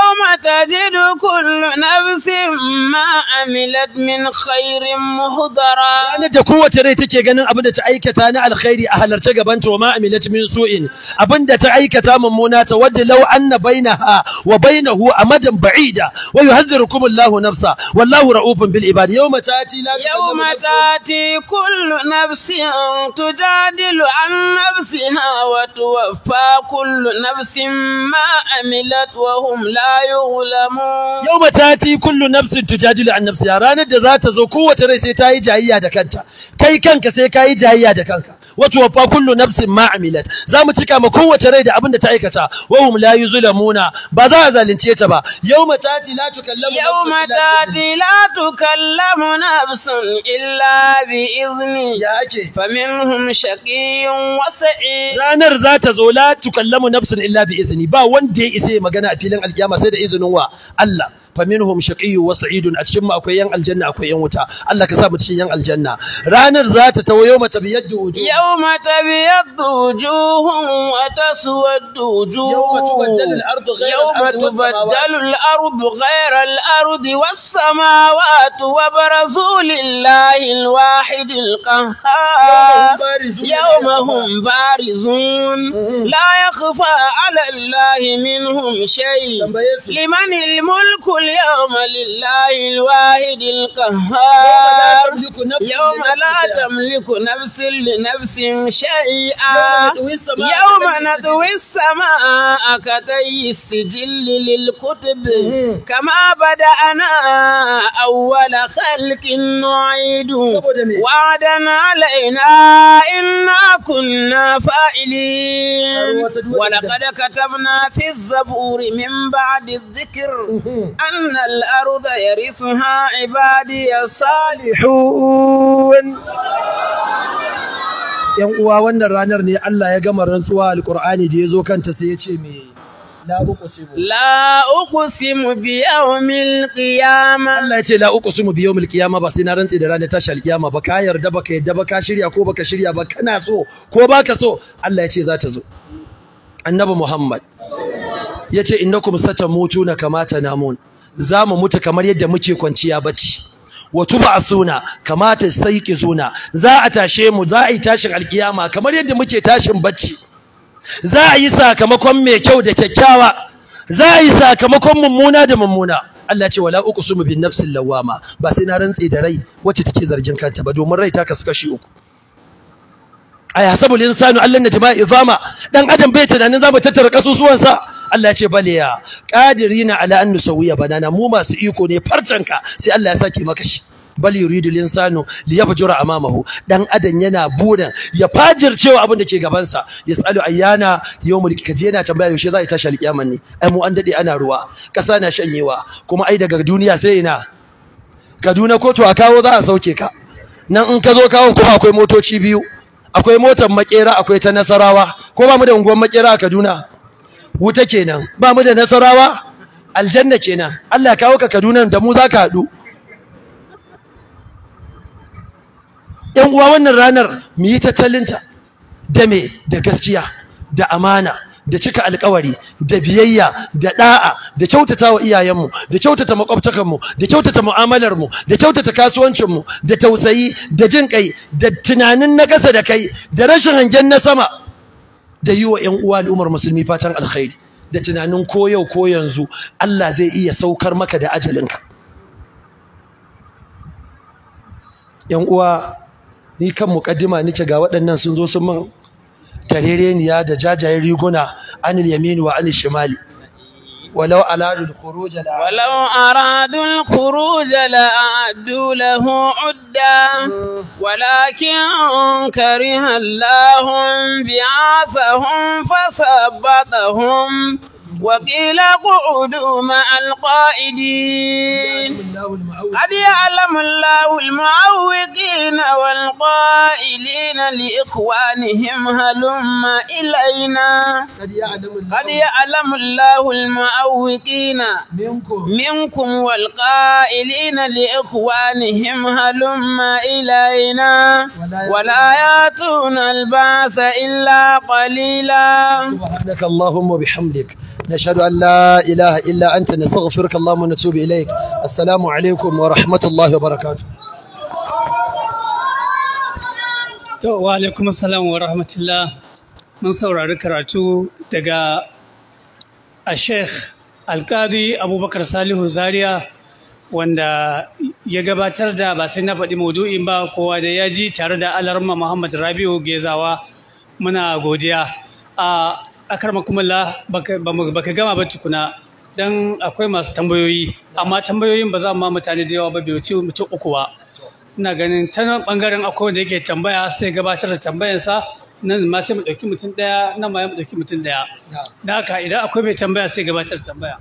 nafsin ma amilat min khairin muhdara. Ranar da kowace rai take ganin abin da ta aikata na alkhairi a halarce gaban ta. ما عملت من سوء abinda ta aikata mummuna ta wadda law anna bainaha wa bainahu amadan ba'ida wa yuhadhdhirukum Allahu nafsa wallahu ra'ufun bil ibad. Yawma tati kullu nafsin tujadilu an nafsiha wa tuwaffa kullu nafsin ma amilat wa hum la yuzlamun. Yawma tati kullu nafsin tujadilu an nafsiha, ranar da za ta zo kowace rai sai ta yi jayayya da kanta, kai kanka sai ka yi jayayya da kanka. Wa tuwaffa kullu nafsin ma amilat, za mu cika ma kowace rai da abin da ta aikata. Wa hum la yuzlamuna, ba za a zalunce ta ba. Yawma tati la tukallamu nafsun illa bi izni. Ya ake faminhum shaqiyyun wa sa'id. Ranar za ta zo la tukallamu nafsun illa bi izni, ba wanda ya isa magana a filin alkiyama sai da izinin wa Allah. faminhum shaqiyyun wa sa'idun, a cikin mu akwai yan aljanna akwai yan wuta. Allah ka sa mu cikin yan aljanna. Ranar za ta tawo yawma tabyaddu wujuh, yawma tabyaddu wujuhum wa taswaddu wujuh, yawma tubaddalu al-ardu ghayra al-ardi was-samawati wa barazu lillahi al-wahid al-qahhar. yawma hum barizun la yakhfa 'ala Allahi minhum shay. liman al-mulku اليوم لله الواحد القهار. يوم لا تملك نفس لنفس شيئا. يوم نطوي السماء كطي السجل للكتب كما بدأنا أول خلق نعيد وعدا علينا إنا كنا فاعلين. ولقد كتبنا في الزبور من بعد الذكر أن الأرض يرثها عبادي الصالحون. ‘Yan uwa, wannan ranar ne Allah ya gama rantsuwa Alƙur'ani da ya zo kanta sai ya ce me la uqsimu bi yawmil qiyamah. Allah ya ce la uqsimu bi yawmil qiyamah, ba sai na rantsi da ranar tashi alƙiyama ba. Ka yarda ba ka yarda ba, ka shirya ko baka shirya ba, kana so ko baka so, Allah ya ce za ta zo. Annabi Muhammad ya ce innakum satamutuna kama tanamun, za mu mutu kamar yadda muke kwanciya bacci. Wa tub'asuna kama tasayqizuna, za a tashe mu, za a yi tashin alkiyama kamar yadda muke tashin bacci. Za a yi sakamakon mai kyau da kyakkyawa, za a yi sakamakon mummuna da mummuna. Allah ce wala uqsimu bin nafsil lawama, ba sai na rantse da rai wacce take zargin kanta ba, domin rai ta kasu kashi uku. Ayahsabul insanu allan najma izama, dan adam bai tunanin za mu tattara kasusuwansa. Allah ya ce bale ya qadirina ala an nusawiya banana, mu masu iko ne, farcanka sai Allah ya saki maka shi. Bal yuridu linsanu liyafjura amamahu, dan adam yana burin ya fajircewa abin da ke gaban sa. Yasalu ayyana yawmul kaje, yana tambaya yaushe za a tashi alƙiyaman ne. Ai mu an dade ana ruwa, kasa na shanyewa, kuma ai daga duniya sai ina Kaduna ko to a kawo za a sauke ka. Nan in ka zo kawo kuma akwai motoci biyu, akwai motar makera, akwai ta Nasarawa. Ko ba mu da unguwar makera a Kaduna? Wuta kenan. Ba mu da Nasarawa? Aljanna kenan. Allah ya kawo ka Kaduna da mu za ka haɗu. ‘Yan uwa, wannan ranar mu yi tattalinta da me? Da gaskiya. da amana da cika alƙawari da biyayya da da'a da kyautatawa iyayenmu da kyautata makwabtakanmu da kyautata mu'amalarmu da kyautata kasuwancinmu da tausayi da jin kai da tunanin na ƙasa da kai da rashin hangen na sama da yi wa ƴan uwa al'ummar musulmi fatan alkhairi da tunanin ko yau ko yanzu Allah zai iya saukar maka da ajalinka. ƴan uwa ni kan muƙaddima nake ga waɗannan sun zo sun man tarereniya da jajayen riguna anil yamini wa anil shimali ولو أرادوا الخروج لأعدوا له عدا ولكن كره الله بعاثهم فثبطهم وقيل اقعدوا مع القائدين قد يعلم الله المعوقين والقائلين لإخوانهم هلم إلينا قد يعلم الله المعوقين منكم والقائلين لإخوانهم هلم إلينا ولا يأتون البعث إلا قليلا. سبحانك اللهم وبحمدك نشهد أن لا إله إلا أنت نستغفرك اللهم ونتوب إليك. السلام عليكم ورحمة الله وبركاته. وعليكم السلام ورحمة الله. من saurari karatu daga Sheikh Alqadi Abubakar Salihu Zaria wanda ya gabatar da ba sai na faɗi maudu'in ba kowa da ya ji tare da Alarma Muhammad Rabi'u Gezawa muna godiya. Akarmakumullah baka gama ba tukuna dan akwai masu tambayoyi amma tambayoyin ba za mu ma mutane da yawa ba bai wuce mutum uku ba. Ina ganin ta nan bangaren akwai wanda yake tambaya sai gabatar da tambayarsa nan ma sai mu dauki mutum daya nan ma mu dauki mutum daya. Da haka idan akwai mai tambaya sai gabatar da tambaya.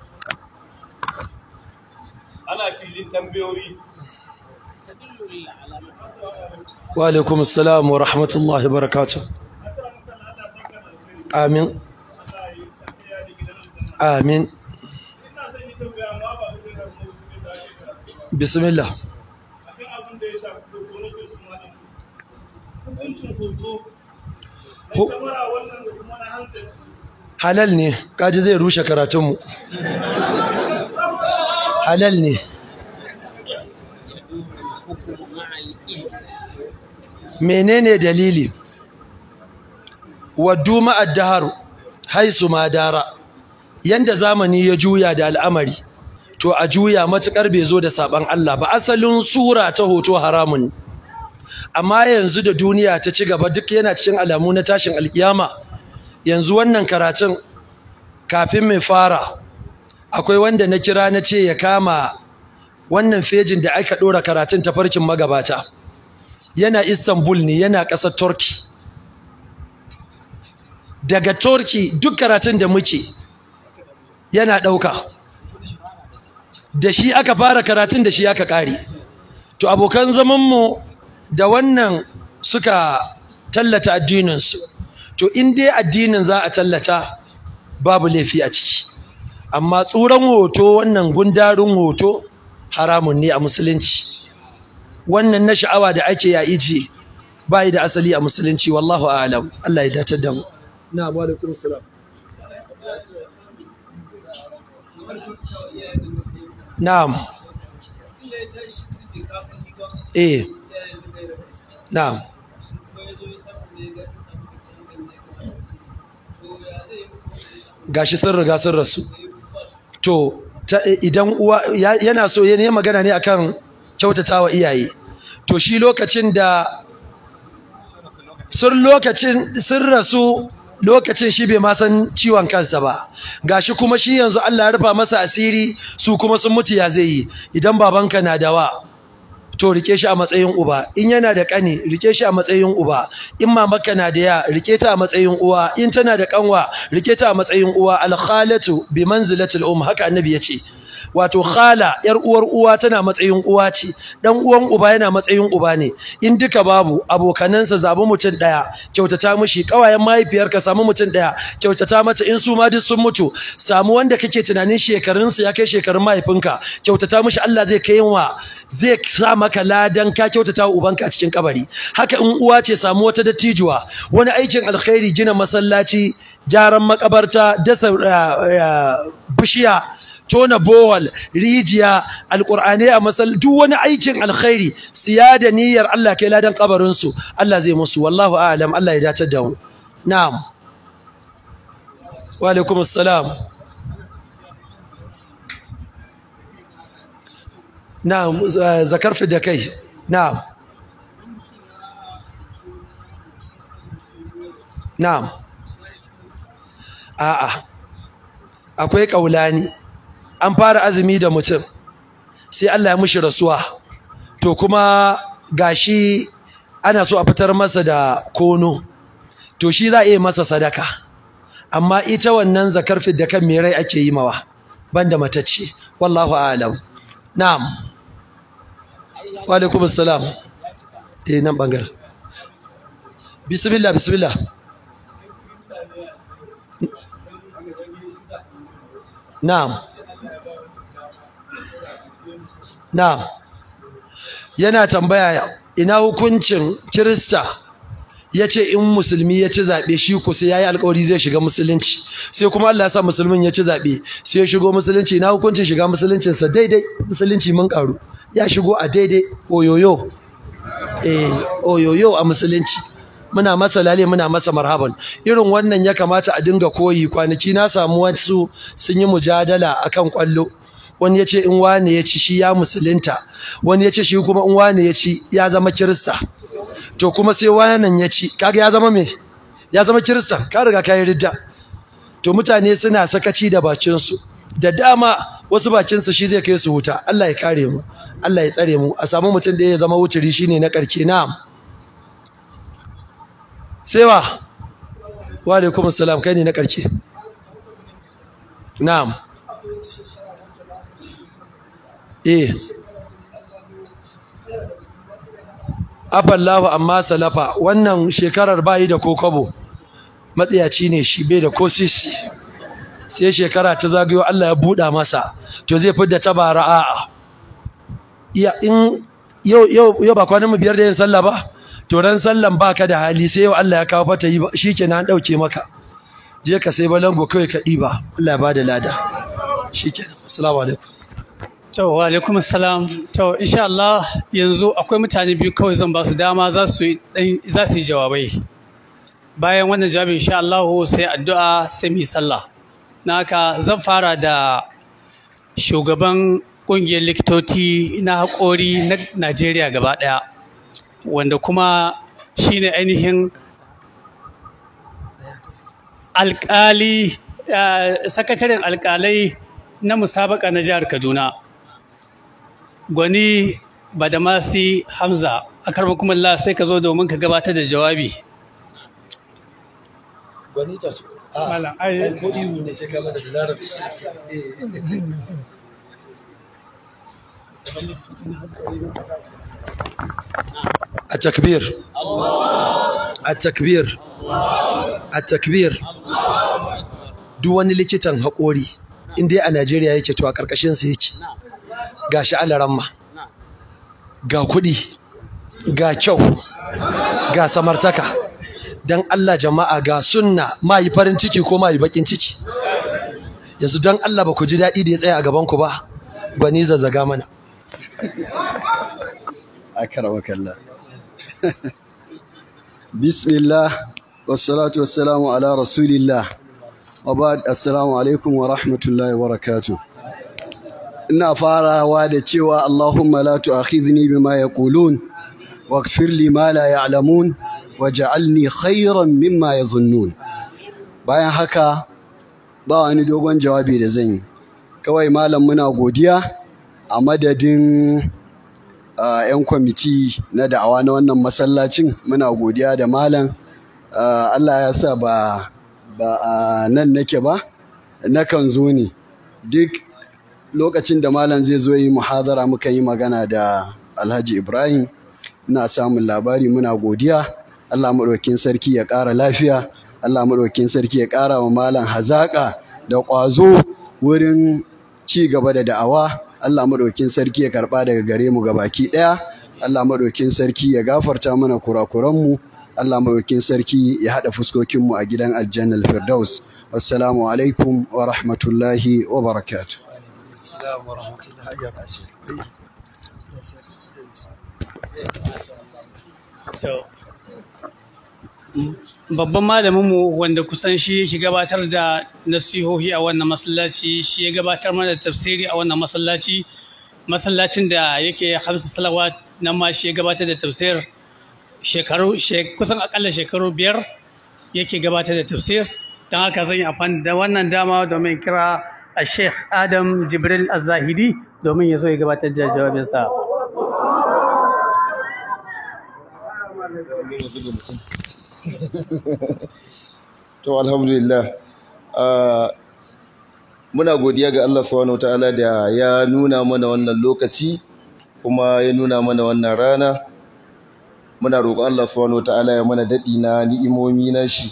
Ana filin tambayoyi. Wa alaikum assalam wa rahmatullahi wa barakatuh. Amin. Amin. Bismillah. Halal ne, kaji zai rushe karatunmu. Halal ne. Menene dalili? Waddu ma'ad dahar haisu ma dara. Yanda zamani ya juya da al'amari, to a juya matukar bai zo da saban Allah ba. Asalin sura ta hoto haramun. Amma yanzu da duniya ta ci gaba duk yana cikin alamu na tashin alkiyama. Yanzu wannan karatun kafin mai fara akwai wanda na kira na ce ya kama wannan fejin da aka dora karatun tafarkin magabata. Yana Istanbul ne, yana ƙasar Turkey. Daga Turkey duk karatun da muke yana ɗauka. Da shi aka fara karatun, da shi aka ƙare. To abokan zamanmu da wannan suka tallata addininsu. To in dai addinin za a tallata babu laifi a ciki. Amma tsuran hoto, wannan gundarin hoto haramun ne a musulunci. Wannan na sha'awa da ake ya iji bai da asali a musulunci, wallahu a'lam. Allah ya dace da mu. Na'am, wa alaikum salam. Na'am. Na'am. Gashi sun riga sun rasu. To idan uwa yana so yana magana ne akan kyautatawa iyaye. To shi lokacin da sun rasu lokacin shi bai ma san ciwon kansa ba. Gashi kuma shi yanzu Allah ya rufa masa asiri, su kuma sun mutu, ya zai yi? Idan babanka na da wa, to rike shi a matsayin uba. In yana da kani, rike shi a matsayin uba. In mamanka na da ya, rike ta a matsayin uwa. In tana da kanwa, rike ta a matsayin uwa. Al khalatu bi manzilatil haka annabi yace. wato khala yar uwar uwa tana matsayin uwa ce, dan uwan uba yana matsayin uba ne. In duka babu, abokanansa zabi mutum daya kyautata mishi, kawayen mahaifiyarka samu mutum daya kyautata mata, in su ma duk sun mutu samu wanda kake tunanin shekarunsa ya kai shekarun mahaifinka kyautata mishi, Allah zai sa maka ladan ka kyautata wa ubanka a cikin kabari. Haka in uwa ce samu wata dattijuwa, wani aikin alkhairi, gina masallaci, gyaran makabarta, dasa bishiya, tona bohol, rijiya, alqur'ani a masallaci, duk wani aikin alkhairi siya da niyyar Allah kai ladan kabarin su, Allah zai musu. Wallahu a'lam. Allah ya dace da mu. Na'am. Wa alaikum assalam. Na'am, zakar fi da kai. Na'am. Na'am. A'a. Akwai kaulani. An fara azumi da mutum. Sai Allah ya mushi rasuwa. To kuma gashi ana so a fitar masa da kono. To shi za a yi masa sadaka. Amma ita wannan zakar fi da kan me rai ake yi mawa, banda matacce. Wallahu a'lam. Na'am. Wa alaikum assalam. Nan bangaren. Bismillah, bismillah. Na'am. Na'am. Yana tambaya ina hukuncin Kirista yace in musulmi ya ci zabe shi ko sai yayi alƙawari zai shiga musulunci, sai kuma Allah ya sa musulmin ya ci zabe sai ya shigo musulunci, ina hukuncin shiga musuluncin sa? Daidai, musulunci mun karu, ya shigo a daidai. Oyoyo a musulunci muna masa lale, muna masa marhaban. Irin wannan ya kamata a dinga koyi. Kwanaki na samu wasu sun yi mujadala akan kwallo, wani yace in wane ya ci shi ya musulunta, wani yace shi kuma in wane ya ci ya zama Kirista. To kuma sai wannan ya ci, kaga ya zama me? Ya zama Kirista, ka riga kai ridda. To mutane suna sakaci da bakin su, da dama wasu bakin su shi zai kai su wuta. Allah ya kare mu, Allah ya tsare mu. A samu mutum da ya zama wuturi shine na karke. Na'am. Sai wa alaikum assalam, kai ne na karke. Na'am. Afallahu amma salafa, wannan shekarar bayi da kokobo, matsiyaci ne shi, bai da kosisi. Sai shekara ta zagayo Allah ya buɗa masa, to zai fidda tabara'a. In yau ba kwanan mu biyar da yin sallah ba, to ran sallan baka da hali, sai yau Allah ya kawo fata yi, shikenan an dauke maka. Je ka sai balango kai ka diba, Allah ya bada lada. Shikenan. Assalamu alaikum. To wa alaikum assalam. To insha Allah yanzu akwai mutane biyu kawai zan ba su dama za su yi jawabai. Bayan wannan jawabi insha Allah sai addu'a sai mu sallah. Naka zan fara da shugaban kungiyar likitoci na haƙori na Najeriya gaba ɗaya, wanda kuma shine ainihin alƙali, sakataren alƙalai na musabaka na jihar Kaduna, Gwani Badamasi Hamza. Akarmakumullah, sai ka zo domin ka gabatar da jawabi. Gwani ta su. Malam ai ko ihu ne sai ka bada da larabci. التكبير التكبير التكبير. duk wani likitan haƙori in dai a Najeriya yake to a ƙarƙashin sa yake. Gashi alaramma, ga kuɗi, ga kyau, ga samartaka. Dan Allah jama'a, ga sunna, ma yi farin ciki ko ma yi bakin ciki. Yanzu dan Allah ba ku ji daɗi da ya tsaya a gaban ku ba? Gwani zazzaga mana. أكرمك الله. بسم الله والصلاة والسلام على رسول الله وبعد. السلام عليكم ورحمة الله وبركاته. إن فارا وادتي اللهم لا تؤاخذني بما يقولون واغفر لي ما لا يعلمون واجعلني خيرا مما يظنون. bayan haka ba wani dogon jawabi da zan yi, kawai malam muna godiya a madadin 'yan kwamiti na da'awa na wannan masallacin. Muna godiya da malam. Allah ya sa ba a nan nake ba, nakan zo ne duk lokacin da malam zai zo yi muhadara muka yi magana da Alhaji Ibrahim, ina samun labari, muna godiya. Allah maɗaukin sarki ya ƙara lafiya, Allah maɗaukin sarki ya ƙara wa malam hazaƙa da ƙwazo wurin ci gaba da da'awa. Allah maɗaukin sarki ya karɓa daga gare mu gabaki ɗaya. Allah maɗaukin sarki ya gafarta mana kurakuranmu. Allah maɗaukin sarki ya haɗa fuskokinmu a gidan aljannal firdaus. Wassalamu alaikum wa rahmatullahi wa barakatuh. Babban malaminmu wanda kusan shi yake gabatar da nasihohi a wannan masallaci, shi ya gabatar mana da tafsiri a wannan masallaci, masallacin da yake hamsu salawat nan ma shi ya gabatar da tafsir kusan akalla shekaru 5 yake gabatar da tafsir. Don haka zan yi amfani da wannan dama domin kira a Sheikh Adam Jibril Az-Zahidi domin ya zo ya gabatar da jawabinsa. To alhamdulillah, muna godiya ga Allah subhanahu wataala da ya nuna mana wannan lokaci kuma ya nuna mana wannan rana. Muna roƙon Allah subhanahu wataala ya mana daɗi na ni'imomi na shi.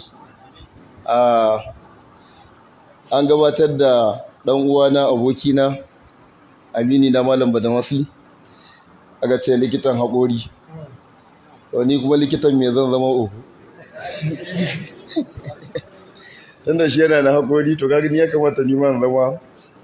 An gabatar da ɗan uwana abokina amini na malam Badamasi, aka ce likitan haƙori, to ni kuma likitan me zan zama uku tunda shi yana da haƙori, to kaga ni ya kamata ni ma zama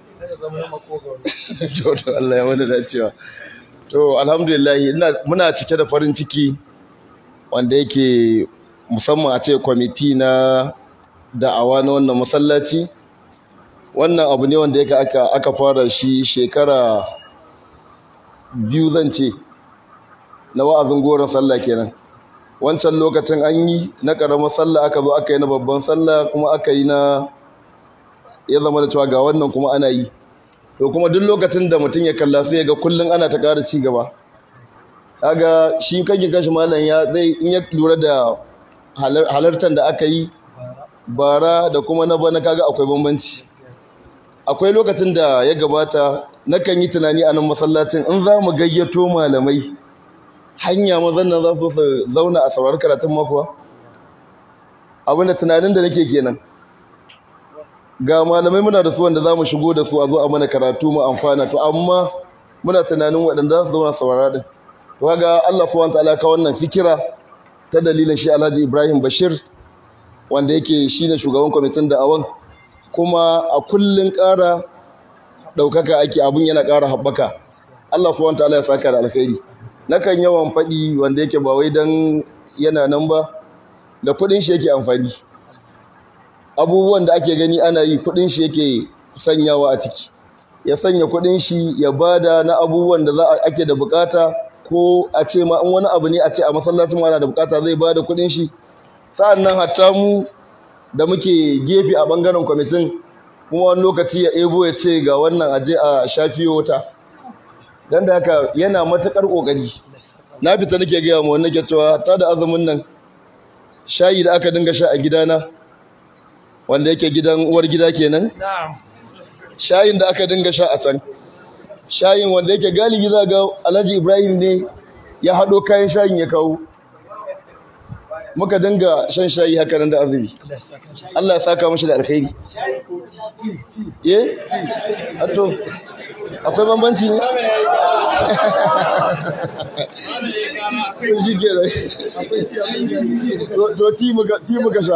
to Allah ya mana dacewa. To alhamdulillah muna cike da farin ciki wanda yake musamman a ce kwamiti na da'awa na wannan masallaci. Wannan abu ne wanda yake aka fara shi shekara 2 zan ce na wa'azin goron sallah kenan. Wancan lokacin an yi na ƙaramar sallah, aka zo aka yi na babban sallah, kuma aka yi na ya zama da cewa ga wannan kuma ana yi. To kuma duk lokacin da mutum ya kalla sai ya ga kullum ana ta ƙara ci gaba. Kaga shi kanki gashi malam in ya lura da halartar da aka yi bara da kuma na bana, kaga akwai bambanci. Akwai lokacin da ya gabata nakan yi tunani a nan masallacin in za mu gayyato malamai, hanya mazan nan za su zauna a saurari karatun makuwa. Abinda tunanin da nake kenan, ga malamai muna da su wanda za mu shigo da su a zo a mana karatu mu amfana, to amma muna tunanin waɗanda za su zauna saurara din. To kaga Allah subhanahu wataala ka wannan fikira ta dalilin shi Alhaji Ibrahim Bashir, wanda yake shine shugaban kwamitin da'awan, kuma a kullun ƙara ɗaukaka ake, abun yana ƙara haɓaka. Allah subhanahu wataala ya saka da alkhairi. Nakan yawan faɗi wanda yake ba wai dan yana nan ba, da kuɗin shi yake amfani. Abubuwan da ake gani ana yi, kuɗin shi yake sanyawa a ciki. Ya sanya kuɗin shi ya bada na abubuwan da ake da bukata, ko a ce ma in wani abu ne a ce a masallacin ma ana da bukata zai bada kuɗin shi. Sa'annan hatta mu da muke gefe a bangaren kwamitin, kuma wani lokaci ya ebo ya ce ga wannan aje a shafiyo wata. Dan da haka yana matukar kokari. Na fita nake ga mu wannan ke cewa ta da azumin nan shayi da aka dinga sha a gidana, wanda yake gidan uwar gida kenan. Shayin da aka dinga sha a can, shayin wanda yake galibi za ga Alhaji Ibrahim ne ya haɗo kayan shayin ya kawo, muka dinga shan shayi haka nan da azumi. Allah ya saka mashi da alkhairi. Ato akwai bambanci ne? To ti muka sha.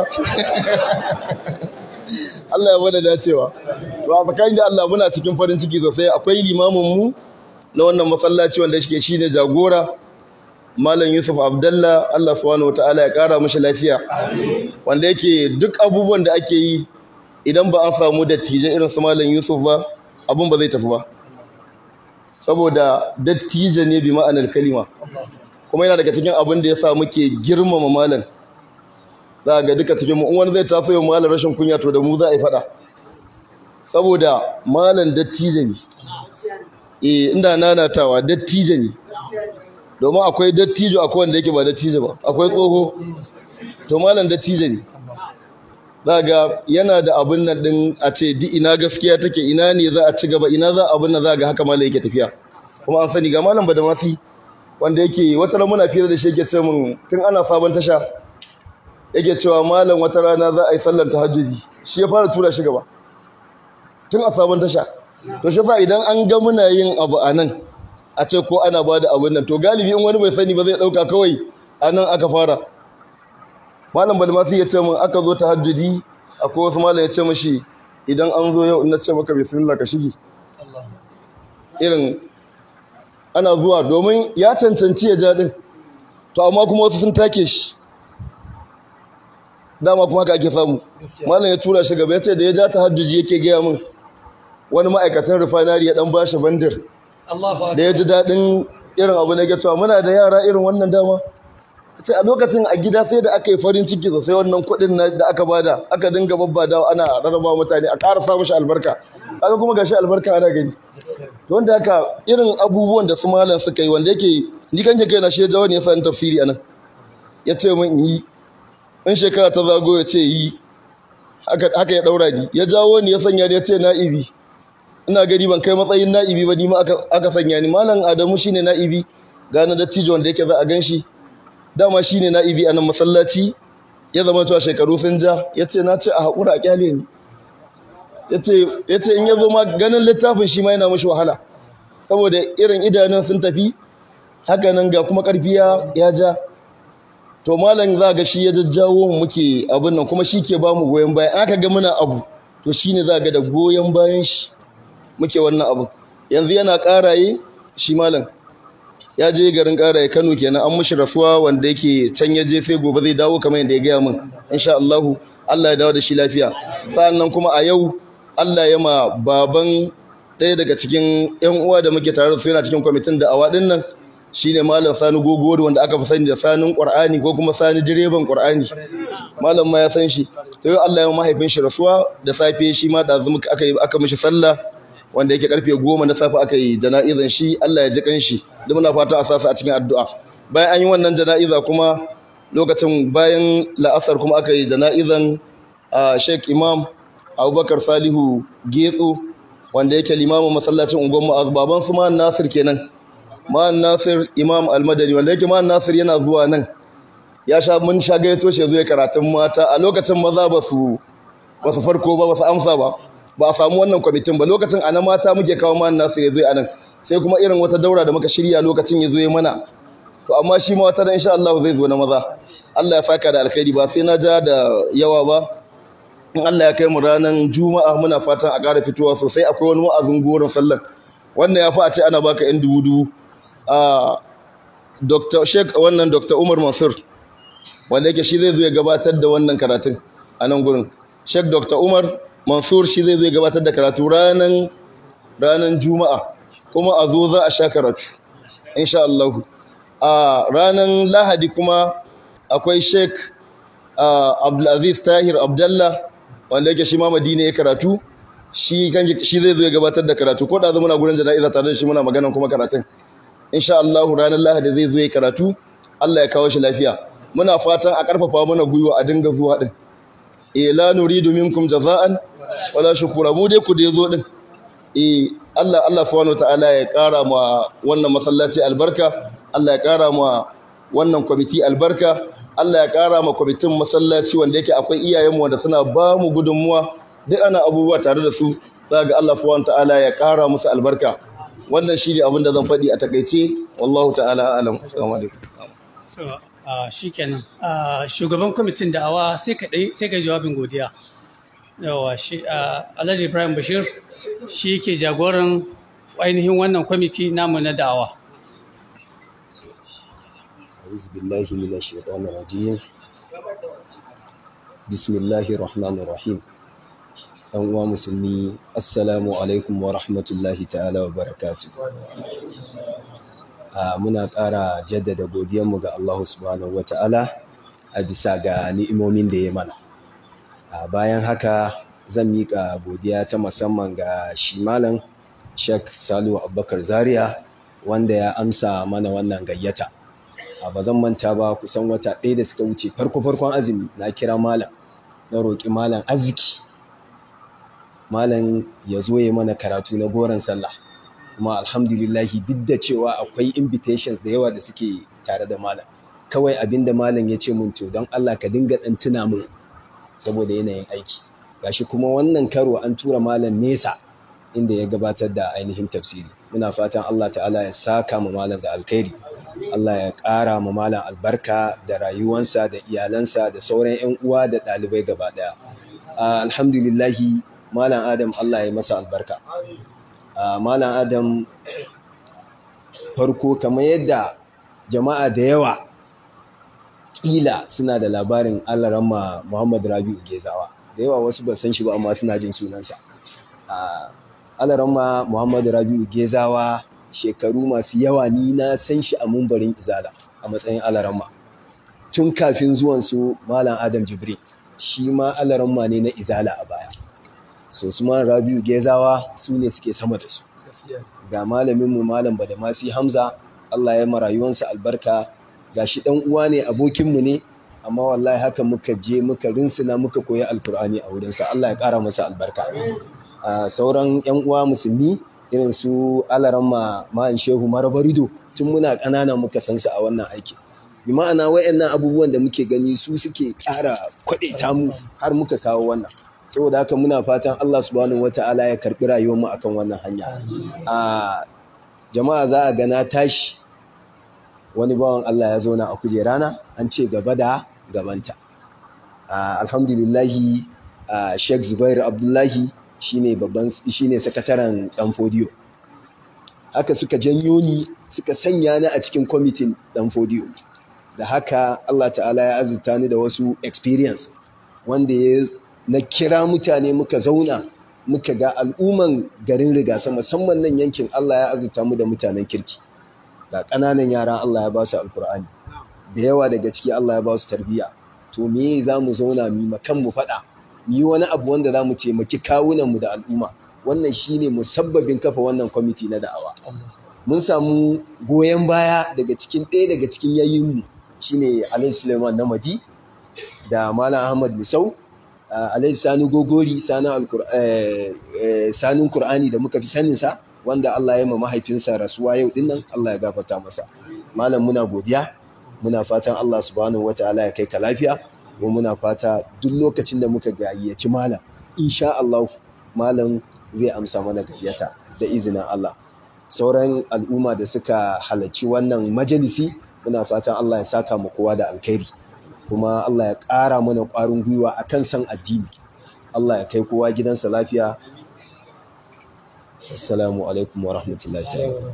Allah ya bada dacewa. To a tsakanin da Allah muna cikin farin ciki sosai. Akwai limamin mu na wannan masallaci wanda shine jagora, Malam Yusuf Abdallah, Allah subhanahu wataala ya kara mishi lafiya. Wanda yake duk abubuwan da ake yi, idan ba an samu dattijai irin su Malam Yusuf ba, abun ba zai tafi ba. Saboda dattijo ne bi ma'anar kalima. Kuma yana daga cikin abin da yasa muke girmama malam. Za ga duka cikin mu in wani zai tafi yau malam rashin kunya, to da mu za a yi fada. Saboda malam dattijo ne. Inda nanatawa dattijo ne. Domin akwai dattijo, akwai wanda yake ba dattijo ba, akwai tsoho, to malam dattijo ne. za ga yana da abin nan din a ce di ina gaskiya take, ina ne za a ci gaba, ina za abin nan za ga haka malam yake tafiya. Kuma an sani ga malam Badamasi wanda yake wata rana muna fira da shi yake ce mun tun ana sabon tasha yake cewa malam wata rana za a yi sallar tahajjudi, shi ya fara tura shi gaba tun a sabon tasha. To shi yasa idan an ga muna yin abu a nan a ce ko ana bada abin nan, to galibi in wani bai sani ba zai dauka kawai a nan aka fara. Malam Badamasi ya ce min aka zo tahajjudi, akwai wasu malam ya ce mishi idan an zo yau in na ce maka bismillah ka shige, irin ana zuwa domin ya cancanci ya ja din, to amma kuma wasu sun take shi, dama kuma haka ake samu. Malam ya tura shi gaba, ya ce da ya ja tahajjudi yake gaya min wani ma'aikatan refinery ya dan bashi bandir, da ya ji daɗin irin abu na ya cewa muna da yara irin wannan dama. Ce a lokacin a gida sai da aka yi farin ciki sosai, wannan kuɗin da aka bada aka dinga babbadawa ana rarraba mutane a ƙara sa mishi albarka, aka kuma gashi albarka ana gani. To wanda haka irin abubuwan da su malam suka yi, wanda yake ni kan kai na shi jawo ne yasa ni tafsiri anan, ya ce min yi in shekara ta zago ya ce yi, haka ya daura ni, ya jawo ni ya sanya ni ya ce na'ibi, ina gani ban kai matsayin na'ibi ba, ni ma aka sanya ni. Malam Adamu shine na'ibi, ga na dattijo wanda yake za a ganshi dama shine na'ibi a nan masallaci, ya zama cewa shekaru sun ja, ya ce na ce a haƙura a ƙyale ni, ya ce in ya zo ma ganin littafin shi ma yana mashi wahala saboda irin idanun sun tafi haka nan, ga kuma ƙarfi ya ja. To malam za ga shi ya jajjawo muke abin nan, kuma shi ke ba mu goyon bayan. Aka ga muna abu to shine za ga da goyon bayan shi muke wannan abu. Yanzu yana ƙaraye shi malam ya je garin ƙaraye Kano kenan, an mushi rasuwa wanda yake can ya je sai gobe zai dawo kamar yadda ya gaya min, insha Allah Allah ya dawo da shi lafiya. Sa'annan kuma a yau Allah ya ma baban ɗaya daga cikin ƴan uwa da muke tare da su yana cikin kwamitin da awa din nan, shine malam Sani Gogoro wanda aka fi sani da Sanin Qur'ani ko kuma Sani direban Qur'ani, malam ma ya san shi. To yau Allah ya mahaifin shi rasuwa da safe, shi ma da aka mishi sallah wanda yake karfe 10 na safe aka yi jana'izan shi, Allah ya ji kanshi, da muna fata a sasa a cikin addu'a. Bayan an yi wannan jana'iza kuma lokacin bayan la'asar kuma aka yi jana'izan Sheikh Imam Abubakar Salihu Getso wanda yake limamin masallacin unguwar Mu'az, baban su Ma'an Nasir kenan, Ma'an Nasir Imam Almadani wanda yake Ma'an Nasir yana zuwa nan, mun sha gaito shi zuwa karatun mata a lokacin maza ba su farko ba su amsa ba a samu wannan kwamitin ba. Lokacin ana mata muke kawo Ma'an Nasir ya zo a nan, sai kuma irin wata daura da muka shirya lokacin ya zo ya mana. To amma shi ma wata da insha Allah zai zo na maza. Allah ya saka da alkhairi, ba sai na ja da yawa ba. In Allah ya kai mu ranar Juma'a muna fatan a ƙara fitowa sosai. Akwai wani wa'azin goron sallan wannan ya fi a ce ana baka yan dubu Dr. Umar Mansur wanda yake shi zai zo ya gabatar da wannan karatun a nan gurin. Sheikh Dr. Umar Mansur shi zai zo ya gabatar da karatu ranar Juma'a, kuma a zo za a sha karatu insha Allah. A ranar Lahadi kuma akwai Sheikh Abdulaziz Tahir Abdallah wanda yake shi ma Madina ya karatu, shi zai zo ya gabatar da karatu. Ko da muna gurin jana'iza tare da shi muna maganan kuma karatun insha Allah. Ranar Lahadi zai zo ya karatu, Allah ya kawo shi lafiya. Muna fatan a karfafa mana gwiwa a dinga zuwa din. La nuridu minkum jaza'an wala shukura, mu dai ku dai zo din. Allah subhanahu wataala ya kara ma wannan masallaci albarka, Allah ya kara ma wannan kwamiti albarka, Allah ya kara ma kwamitin masallaci wanda yake akwai iyayenmu wanda suna ba mu gudunmuwa, duk ana abubuwa tare da su, za ga Allah subhanahu wataala ya kara musu albarka. Wannan shine abin da zan faɗi a takaice, wallahu ta'ala a'lam. Assalamu alaikum. Shikenan shugaban kwamitin da'awa sai ka jawabin godiya. Yawa shi Alhaji Ibrahim Bashir shi ke jagoran ainihin wannan kwamiti namu na da'awa. أعوذ بالله من الشيطان الرجيم بسم الله الرحمن الرحيم. ɗan uwa musulmi, assalamu alaikum wa rahmatullahi ta'ala wa barakatuh. Muna ƙara jaddada godiyanmu ga Allah subhanahu wa ta'ala a bisa ga ni'imomin da ya mana. Bayan haka zan miƙa godiya ta musamman ga shi malam Sheikh Salihu Abubakar Zaria wanda ya amsa mana wannan gayyata. Ba zan manta ba, kusan wata ɗaya da suka wuce farkon azumi na kira malam na roƙi malam arziki malam ya zo ya mana karatu na goron sallah, kuma alhamdulillahi duk da cewa akwai invitations da yawa da suke tare da malam, kawai abinda malam ya ce mun to don Allah ka dinga ɗan tuna mun saboda yanayin aiki. Gashi kuma wannan karo an tura malam nesa inda ya gabatar da ainihin tafsiri. Muna fatan Allah ta'ala ya saka ma malam da alkhairi, Allah ya ƙara ma malam albarka da rayuwansa da iyalansa da sauran 'yan uwa da ɗalibai gaba ɗaya. Alhamdulillahi malam Adam Allah ya masa albarka. Malam Adam farko kamar yadda jama'a da yawa ƙila suna da labarin Alaramma Muhammad Rabi'u Gezawa, da yawa wasu ba san shi ba amma suna jin sunansa. Alaramma Muhammad Rabi'u Gezawa shekaru masu yawa ni na san shi a mumbarin Izala a matsayin Alaramma tun kafin zuwan su Malam Adam Jibril, shi ma Alaramma ne na Izala a baya. So su Malam Rabi'u Gezawa su ne suke sama da su. Ga malamin mu Malam Badamasi Hamza, Allah ya ma rayuwarsa albarka, gashi dan uwa ne, abokin mu ne, amma wallahi haka muka je muka rinsuna muka koyi alkur'ani a wurinsa. Allah ya ƙara masa albarka. Sauran 'yan uwa musulmi irin su Alaramma Ma'an Shehu Marabarido tun muna ƙanana muka san su a wannan aiki. Bi ma'ana wayannan abubuwan da muke gani su suke ƙara kwaɗeta mu har muka kawo wannan. Saboda haka muna fatan Allah subhanahu wata'ala ya karɓi rayuwar mu akan wannan hanya. Jama'a za a ga na tashi wani bawan Allah ya zauna a kujerana an ce gaba da gabanta. Alhamdulillahi Sheikh Zubair Abdullahi shine sakataren Dan Fodiyo. Haka suka janyo ni suka sanya ni a cikin kwamitin Dan Fodiyo. Da haka Allah ta'ala ya azurta ni da wasu experience wanda na kira mutane muka zauna muka ga al'umman garin Rigasa musamman nan yankin Allah ya azurta mu da mutanen kirki. Ga ƙananan yara Allah ya ba su alkur'ani, da yawa daga ciki Allah ya ba su tarbiyya. To me za mu zauna mu makan mu faɗa, yi wani abu wanda za mu taimaki kawunanmu da al'umma. Wannan shine musabbabin kafa wannan kwamiti na da'awa. Mun samu goyon baya daga cikin ɗaya daga cikin yayinmu shine Alhaji Suleiman Namadi da Malam Ahmad Misau, Alhaji Sani Gogori, sanin Kur'ani da muka fi saninsa, wanda Allah ya ma mahaifinsa rasuwa yau dinnan, Allah ya gafarta masa. Malam muna godiya, muna fatan Allah subhanahu wataala ya kai ka lafiya, kuma muna fata duk lokacin da muka gayyaci malam insha Allah malam zai amsa mana gayyata da izinin Allah. Sauran al'umma da suka halarci wannan majalisi muna fatan Allah ya saka mu kowa da alkhairi, kuma Allah ya ƙara mana ƙwarin gwiwa akan san addini. Allah ya kai kowa gidansa lafiya. Assalamu alaikum wa rahmatullahi ta'ala.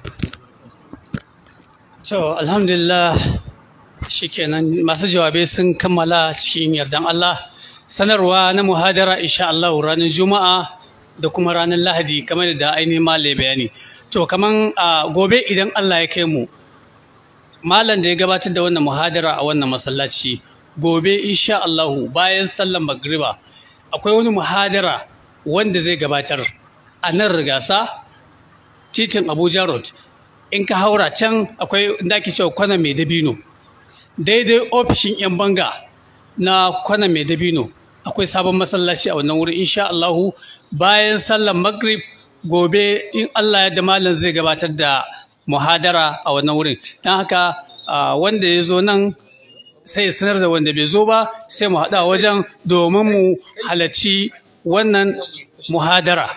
To alhamdulillah, shikenan masu jawabai sun kammala cikin yardan Allah. Sanarwa na muhadara insha Allah ranar Juma'a da kuma ranar Lahadi kamar da ainihin malai bayani. To kaman gobe idan Allah ya kai mu, malam da ya gabatar da wannan muhadara a wannan masallaci, gobe insha Allah bayan sallar magriba akwai wani muhadara wanda zai gabatar a nan Rigasa, titin Abuja Road. In ka haura can akwai inda ake cewa kwana mai dabino, daidai ofishin 'yan banga na kwana mai dabino akwai sabon masallaci a wannan wurin insha Allah bayan sallar maghrib gobe in Allah ya da malam zai gabatar da muhadara a wannan wurin. Dan haka wanda ya zo nan sai ya sanar da wanda bai zo ba, sai mu haɗa wajen domin mu halarci wannan muhadara.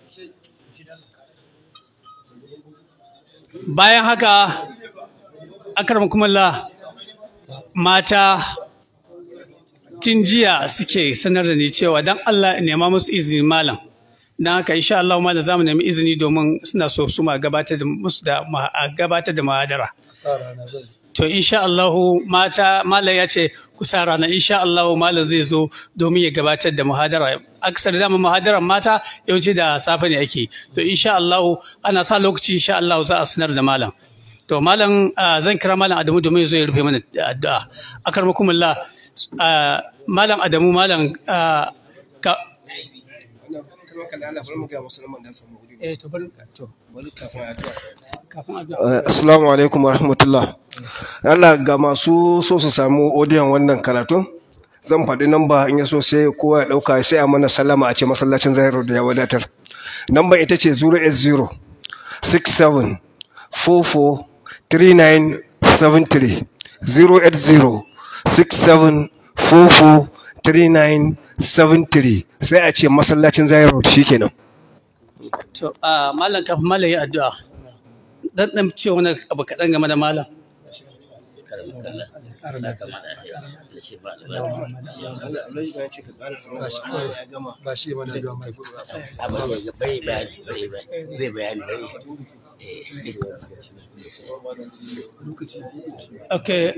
Bayan haka akramakumullah, mata tun jiya suke sanar da ni cewa dan Allah nema musu izini malam, dan haka insha Allah malam zamu nemi izini domin suna so su ma gabatar da musu da gabatar da muhadara. To insha Allah mata, malam ya ce ku sa rana insha Allah malam zai zo domin ya gabatar da muhadara. Aksar da muhadaran mata yawanci da safe ne ake. To insha Allah ana sa lokaci insha Allah za a sanar da malam. To malam zan kira malam Adamu domin ya zo ya rufe mana addu'a. Akarmakumullah, malam Adamu, malam ka Assalamu alaikum wa rahmatullah. Allah ga masu so su samu odiyon wannan karatun zan faɗi namba in ya so sai kowa ya ɗauka sai a mana sallama a ce masallacin Zahiru da ya wadatar. Namba ita ce 080 67 44 3973 080 67 44 3973 sai a ce masallacin Zahiru shikenan. To malam kafin malam ya addu'a dan ce wani abu kaɗan game da malam. Okay.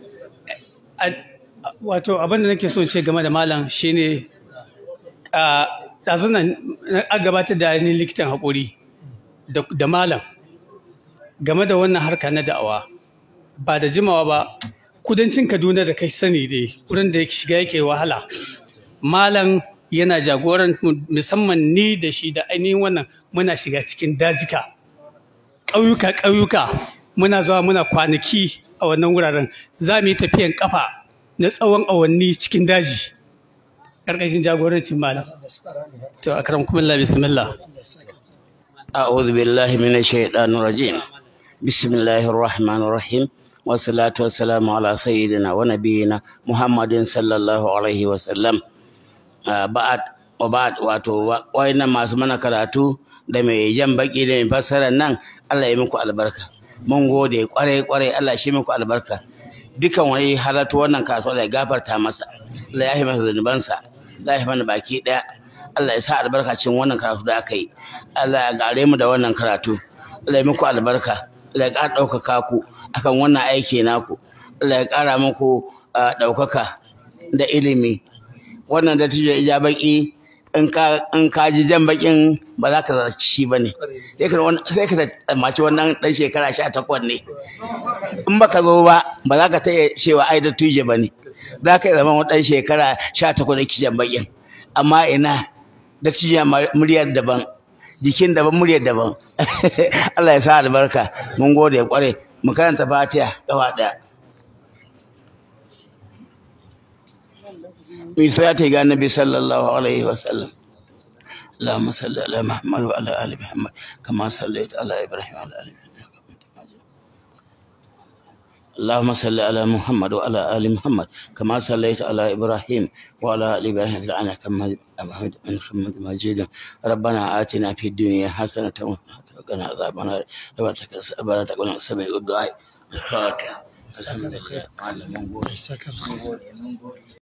Wato abin da nake so ce game da malam shine ɗazun nan a gabatar da ni likitan haƙuri da malam game da wannan harka na da'awa ba da jimawa ba kudancin Kaduna da kai sani dai wurin da shiga yake wahala malam yana jagoran musamman ni da shi da ainihin wannan muna shiga cikin dajika ƙauyuka muna zuwa muna kwanaki a wannan wuraren za mu yi tafiyan kafa na tsawon awanni cikin daji ƙarƙashin jagorancin malam. To akramakumullah bismillah. أعوذ بالله من الشيطان الرجيم بسم الله الرحمن الرحيم والصلاة والسلام على سيدنا ونبينا محمد صلى الله عليه وسلم بعد wato wayannan masu mana karatu da mai jan baki da mai fassara nan Allah ya muku albarka mun gode kwarai Allah shi muku albarka dukan wani halatu wannan kasuwa ya gafarta masa Allah ya yi masa zunubansa Allah ya mana baki daya Allah ya sa albarka cikin wannan karatu da aka yi Allah ya gare mu da wannan karatu Allah ya muku albarka Allah ya ƙara ɗaukaka ku akan wannan aiki naku Allah ya ƙara muku ɗaukaka da ilimi wannan da tije ja baki in ka ji jan bakin ba za ka zaci shi bane sai ka tsammaci wannan dan shekara 18 ne in baka zo ba za ka taya cewa ai da tije bane za ka zama wani dan shekara 18 da jan bakin amma ina da tije muryar daban jikin daban muryar daban Allah ya sa albarka mun gode kware mu karanta Fatiha gaba daya بصلاة النبي صلى الله عليه وسلم اللهم صل على محمد وعلى آل محمد كما صليت على إبراهيم وعلى آل إبراهيم اللهم صل على محمد وعلى آل محمد كما صليت على إبراهيم وعلى آل إبراهيم في العالمين محمد مجيد ربنا آتنا في الدنيا حسنة وقنا عذاب النار ربنا تقبل سميع الدعاء الفاتحة الحمد لله